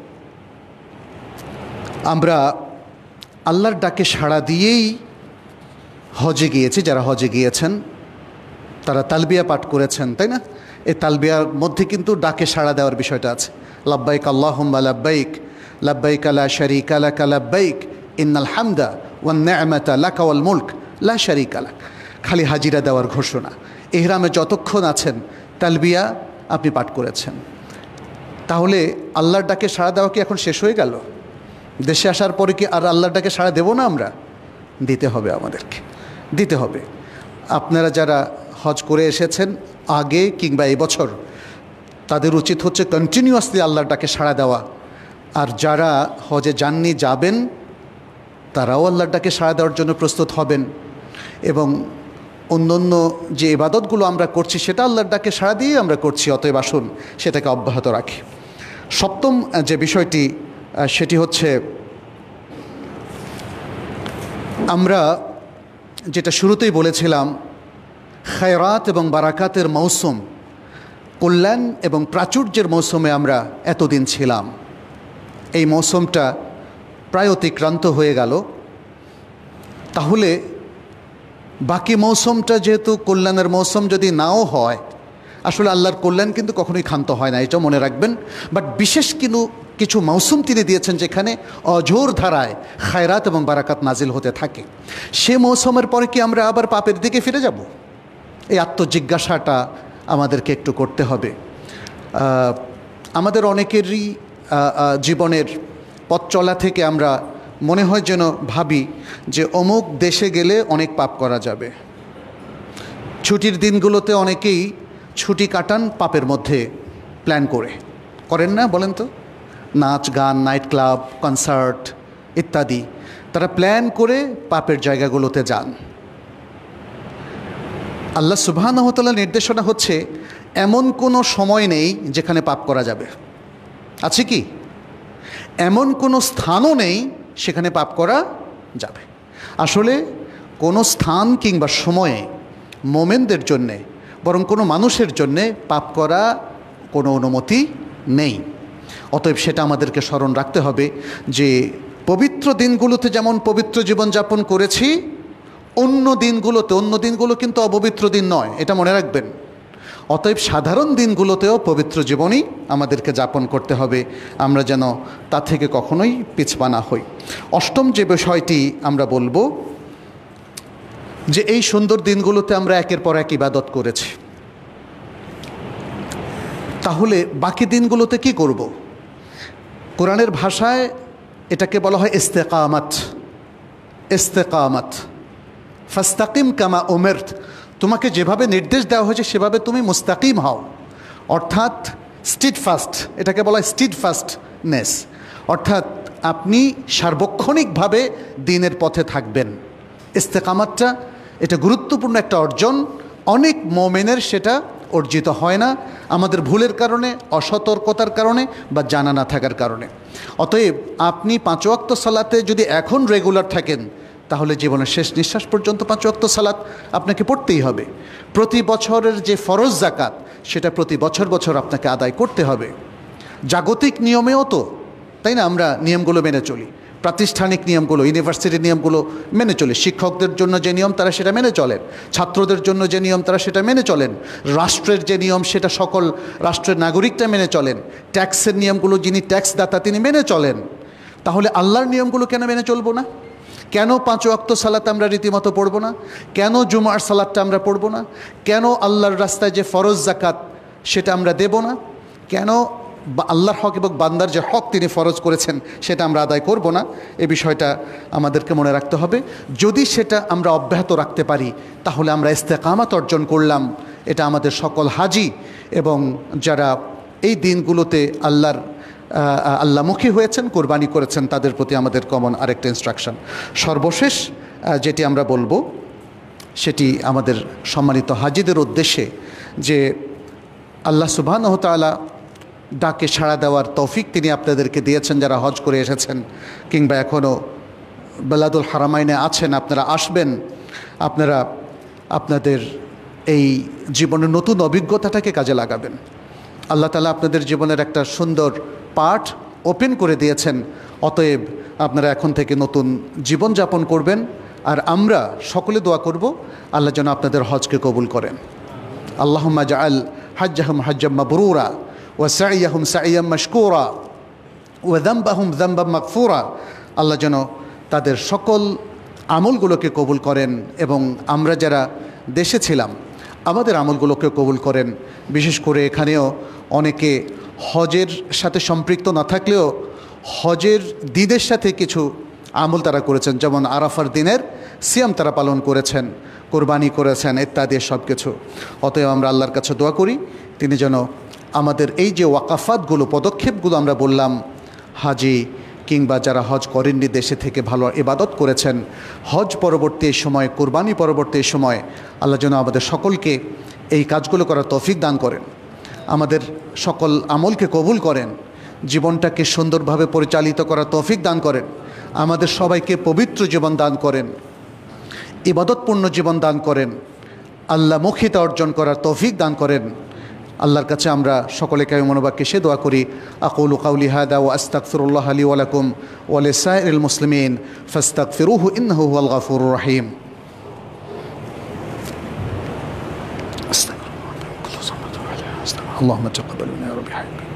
আমরা আল্লাহর ডাকে সাড়া দিয়েই হজে গিয়েছি। যারা হজে গিয়েছেন তারা তালবিয়া পাঠ করেছেন, তাই না? এই তালবিয়ার মধ্যে কিন্তু ডাকে সাড়া দেওয়ার বিষয়টা আছে। লাব্বাইক আল্লাহুম্মা লাব্বাইক, লাব্বাইক লা শারীকা লাকা লাব্বাইক, ইন্নাল হামদা ওয়ান নি'মাতা লাকা ওয়াল মুলক লা শারীকা লাক। খালি হাজিরা দেওয়ার ঘোষণা। ইহরামে যতক্ষণ আছেন তালবিয়া আপনি পাঠ করেছেন। তাহলে আল্লাহর ডাকে সাড়া দেওয়া কি এখন শেষ হয়ে গেল? দেশে আসার পরে কি আর আল্লাহর ডাকে সাড়া দেব না? আমরা দিতে হবে, আমাদেরকে দিতে হবে। আপনারা যারা হজ করে এসেছেন আগে কিংবা এবছর, তাদের উচিত হচ্ছে কন্টিনিউয়াসলি আল্লাহর ডাকে সাড়া দেওয়া। আর যারা হজে যাননি, যাবেন, তারাও আল্লাহর ডাকে সাড়া দেওয়ার জন্য প্রস্তুত হবেন। এবং অন্য যে ইবাদতগুলো আমরা করছি সেটা আল্লাহর ডাকে সাড়া দিয়ে আমরা করছি। অতএব আসুন সেটাকে অব্যাহত রাখি। সপ্তম যে বিষয়টি সেটি হচ্ছে আমরা যেটা শুরুতেই বলেছিলাম, খায়রাত এবং বারাকাতের মৌসুম, কল্যাণ এবং প্রাচুর্যের মৌসুমে আমরা এতদিন ছিলাম। এই মৌসুমটা প্রায় অতিক্রান্ত হয়ে গেল। তাহলে বাকি মৌসুমটা যেহেতু কল্যাণের মৌসুম যদি নাও হয়, আসলে আল্লাহর কল্যাণ কিন্তু কখনোই ক্ষান্ত হয় না, এটা মনে রাখবেন। বাট বিশেষ কিন্তু কিছু মৌসুম তিনি দিয়েছেন যেখানে অঝোর ধারায় খায়রাত এবং বারাকাত নাজিল হতে থাকে। সে মৌসুমের পরে কি আমরা আবার পাপের দিকে ফিরে যাব? এই আত্মজিজ্ঞাসাটা আমাদেরকে একটু করতে হবে। আমাদের অনেকেরই জীবনের পথ চলা থেকে আমরা মনে হয় যেন ভাবি যে অমুক দেশে গেলে অনেক পাপ করা যাবে। ছুটির দিনগুলোতে অনেকেই ছুটি কাটান পাপের মধ্যে প্ল্যান করেন না? বলেন তো, নাচ গান, নাইট ক্লাব, কনসার্ট ইত্যাদি, তারা প্ল্যান করে পাপের জায়গাগুলোতে যান। আল্লাহ সুবহানাহু ওয়া তাআলার নির্দেশনা হচ্ছে এমন কোনো সময় নেই যেখানে পাপ করা যাবে। আছে কি? এমন কোনো স্থানও নেই সেখানে পাপ করা যাবে। আসলে কোনো স্থান কিংবা সময়ে মোমেনদের জন্যে, বরং কোনো মানুষের জন্যে পাপ করা কোনো অনুমতি নেই। অতএব সেটা আমাদেরকে স্মরণ রাখতে হবে যে পবিত্র দিনগুলোতে যেমন পবিত্র জীবনযাপন করেছি, অন্য দিনগুলো কিন্তু অপবিত্র দিন নয়, এটা মনে রাখবেন। অতএব সাধারণ দিনগুলোতেও পবিত্র জীবনই আমাদেরকে যাপন করতে হবে, আমরা যেন তা থেকে কখনোই পিছপা না হই। অষ্টম যে বিষয়টি আমরা বলবো যে এই সুন্দর দিনগুলোতে আমরা একের পর এক ইবাদত করেছি, তাহলে বাকি দিনগুলোতে কি করব? কোরআনের ভাষায় এটাকে বলা হয় ইস্তেকামাত। ইস্তেকামাত, ফাস্তাকিম কামা উমিরত, তোমাকে যেভাবে নির্দেশ দেওয়া হয়েছে সেভাবে তুমি মুস্তাকিম হও, অর্থাৎ স্টিডফাস্ট, এটাকে বলা হয় স্টিডফাস্টনেস, অর্থাৎ আপনি সার্বক্ষণিকভাবে দিনের পথে থাকবেন। ইস্তেকামাতটা এটা গুরুত্বপূর্ণ একটা অর্জন, অনেক মোমেনের সেটা অর্জিত হয় না, আমাদের ভুলের কারণে, অসতর্কতার কারণে বা জানা না থাকার কারণে। অতএব আপনি 5 ওয়াক্ত সালাতে যদি এখন রেগুলার থাকেন, তাহলে জীবনের শেষ নিঃশ্বাস পর্যন্ত 5 ওয়াক্ত সালাত আপনাকে পড়তেই হবে। প্রতি বছরের যে ফরজ যাকাত, সেটা প্রতি বছর বছর আপনাকে আদায় করতে হবে। জাগতিক নিয়মেও তো, তাই না, আমরা নিয়মগুলো মেনে চলি, প্রাতিষ্ঠানিক নিয়মগুলো, ইউনিভার্সিটির নিয়মগুলো মেনে চলে। শিক্ষকদের জন্য যে নিয়ম তারা সেটা মেনে চলেন, ছাত্রদের জন্য যে নিয়ম তারা সেটা মেনে চলেন, রাষ্ট্রের যে নিয়ম সেটা সকল রাষ্ট্রের নাগরিকটা মেনে চলেন, ট্যাক্সের নিয়মগুলো যিনি ট্যাক্স দাতা তিনি মেনে চলেন। তাহলে আল্লাহর নিয়মগুলো কেন মেনে চলবো না? কেন 5 ওয়াক্ত সালাত আমরা রীতিমতো পড়ব না? কেন জুমার সালাতটা আমরা পড়ব না? কেন আল্লাহর রাস্তায় যে ফরজ যাকাত সেটা আমরা দেব না? কেন আল্লাহর হক এবং বান্দার যে হক তিনি ফরজ করেছেন সেটা আমরা আদায় করব না? এই বিষয়টা আমাদেরকে মনে রাখতে হবে। যদি সেটা আমরা অব্যাহত রাখতে পারি, তাহলে আমরা ইস্তেকামাত অর্জন করলাম। এটা আমাদের সকল হাজি এবং যারা এই দিনগুলোতে আল্লাহমুখী হয়েছেন, কোরবানি করেছেন, তাদের প্রতি আমাদের কমন আরেকটা ইনস্ট্রাকশন। সর্বশেষ যেটি আমরা বলবো সেটি আমাদের সম্মানিত হাজিদের উদ্দেশ্যে, যে আল্লাহ সুবহানাহু ওয়া তাআলা ডাকে সাড়া দেওয়ার তৌফিক তিনি আপনাদেরকে দিয়েছেন, যারা হজ করে এসেছেন কিংবা এখনও বেলাদুল হারামাইনে আছেন, আপনারা আসবেন। আপনারা আপনাদের এই জীবনের নতুন অভিজ্ঞতাটাকে কাজে লাগাবেন। আল্লাহ তাআলা আপনাদের জীবনের একটা সুন্দর পার্ট ওপেন করে দিয়েছেন। অতএব আপনারা এখন থেকে নতুন জীবনযাপন করবেন। আর আমরা সকলে দোয়া করব আল্লাহ যেন আপনাদের হজকে কবুল করেন। আল্লাহুম্মা জাআল হাজ্জাহুম হাজ্জাম মাবরুরা ওয়া সাইয়াহুম সাইয়াম মাশকুরা ওয়া যামবাহুম যামবাম মাগফুরা। আল্লাহ যেন তাদের সকল আমলগুলোকে কবুল করেন এবং আমরা যারা দেশে ছিলাম আমাদের আমলগুলোকে কবুল করেন। বিশেষ করে এখানেও অনেকে হজের সাথে সম্পৃক্ত না থাকলেও হজের দিনের সাথে কিছু আমল তারা করেছেন, যেমন আরাফার দিনের সিয়াম তারা পালন করেছেন, কোরবানি করেছেন ইত্যাদি সব কিছু। অতএব আমরা আল্লাহর কাছে দোয়া করি তিনি যেন আমাদের এই যে ওয়াকাফাতগুলো, পদক্ষেপগুলো আমরা বললাম, হাজি কিংবা যারা হজ করেননি দেশে থেকে ভালো ইবাদত করেছেন, হজ পরবর্তী সময়, কোরবানি পরবর্তী সময় আল্লাহ যেন আমাদের সকলকে এই কাজগুলো করার তৌফিক দান করেন, আমাদের সকল আমলকে কবুল করেন, জীবনটাকে সুন্দরভাবে পরিচালিত করার তৌফিক দান করেন, আমাদের সবাইকে পবিত্র জীবন দান করেন, ইবাদতপূর্ণ জীবন দান করেন, আল্লাহমুখিতা অর্জন করার তৌফিক দান করেন। আল্লাহর কাছে আমরা সকলে কায়ম মনোবাক্যে সে দোয়া করি, আকুলু কাউলি হাদা ওয়া আস্তাগফিরুল্লাহ লি ওয়া লাকুম ওয়া লিসাইরিল মুসলিমিন ফাস্তাগফিরুহু ইন্নাহু হুয়াল গাফুরুর রহিম। اللهم تقبل منا يا رب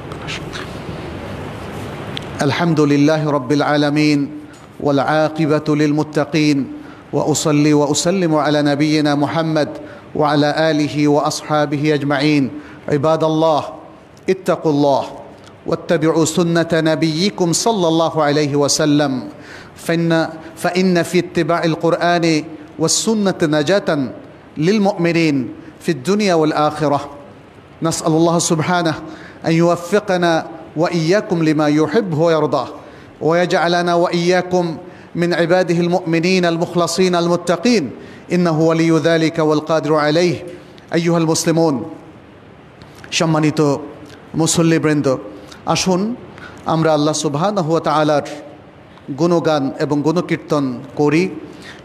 الحمد لله رب العالمين والعاقبة للمتقين وأصلي وأسلم على نبينا محمد وعلى آله وأصحابه أجمعين. عباد الله اتقوا الله واتبعوا سنة نبيكم صلى الله عليه وسلم فإن في اتباع القرآن والسنة نجاة للمؤمنين في الدنيا والآخرة. نسأل الله سبحانه أن يوفقنا وإياكم لما يحبه ويرضاه ويجعلنا وإياكم من عباده المؤمنين المخلصين المتقين إنه ولي ذلك والقادر عليه. أيها المسلمون, সম্মানিত মুসল্লিবৃন্দ, আসুন আমরা আল্লাহ সুবহানাহু ওয়া তাআলার গুণগান এবং গুণকীর্তন করি।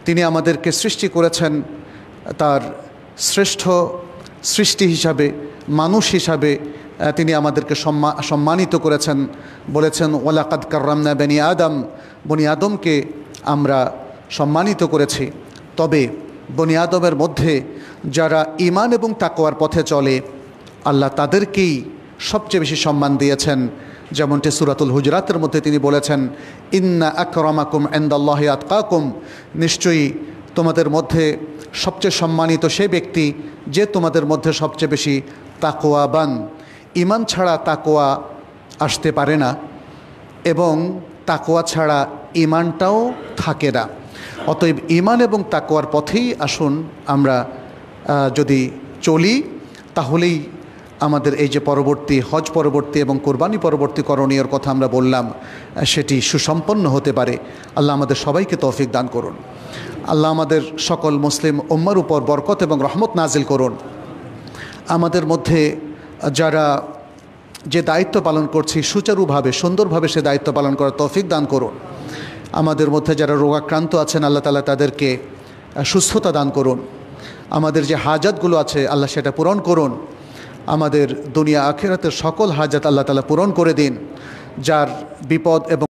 তিনি আমাদেরকে সৃষ্টি করেছেন তার শ্রেষ্ঠ সৃষ্টি হিসাবে, মানুষ হিসাবে তিনি আমাদেরকে সম্মানিত করেছেন। বলেছেন ওয়ালাকাদ কাররামনা বনি আদম, বনি আদমকে আমরা সম্মানিত করেছি। তবে বনি আদমের মধ্যে যারা ঈমান এবং তাকওয়ার পথে চলে আল্লাহ তাদেরকেই সবচেয়ে বেশি সম্মান দিয়েছেন। যেমনটি সূরাতুল হুজরাতের মধ্যে তিনি বলেছেন ইন্না আকরামাকুম ইনদাল্লাহি আতকাকুম, নিশ্চয়ই তোমাদের মধ্যে সবচেয়ে সম্মানিত সে ব্যক্তি যে তোমাদের মধ্যে সবচেয়ে বেশি তাকওয়াবান। ঈমান ছাড়া তাকওয়া আসতে পারে না এবং তাকওয়া ছাড়া ঈমানটাও থাকে না। অতএব ঈমান এবং তাকওয়ার পথেই আসুন আমরা যদি চলি, তাহলেই আমাদের এই যে পরবর্তী হজ পরবর্তী এবং কোরবানি পরবর্তী করণীয়র কথা আমরা বললাম সেটি সুসম্পন্ন হতে পারে। আল্লাহ আমাদের সবাইকে তৌফিক দান করুন। আল্লাহ আমাদের সকল মুসলিম উম্মার উপর বরকত এবং রহমত নাজিল করুন। আমাদের মধ্যে যারা যে দায়িত্ব পালন করছি সুচারুভাবে সুন্দরভাবে সে দায়িত্ব পালন করার তৌফিক দান করুন। আমাদের মধ্যে যারা রোগাক্রান্ত আছেন আল্লাহ তাআলা তাদেরকে সুস্থতা দান করুন। আমাদের যে হাজাতগুলো আছে আল্লাহ সেটা পূরণ করুন। আমাদের দুনিয়া আখিরাতের সকল হাজাত আল্লাহ তাআলা পূরণ করে দিন। যার বিপদ এবং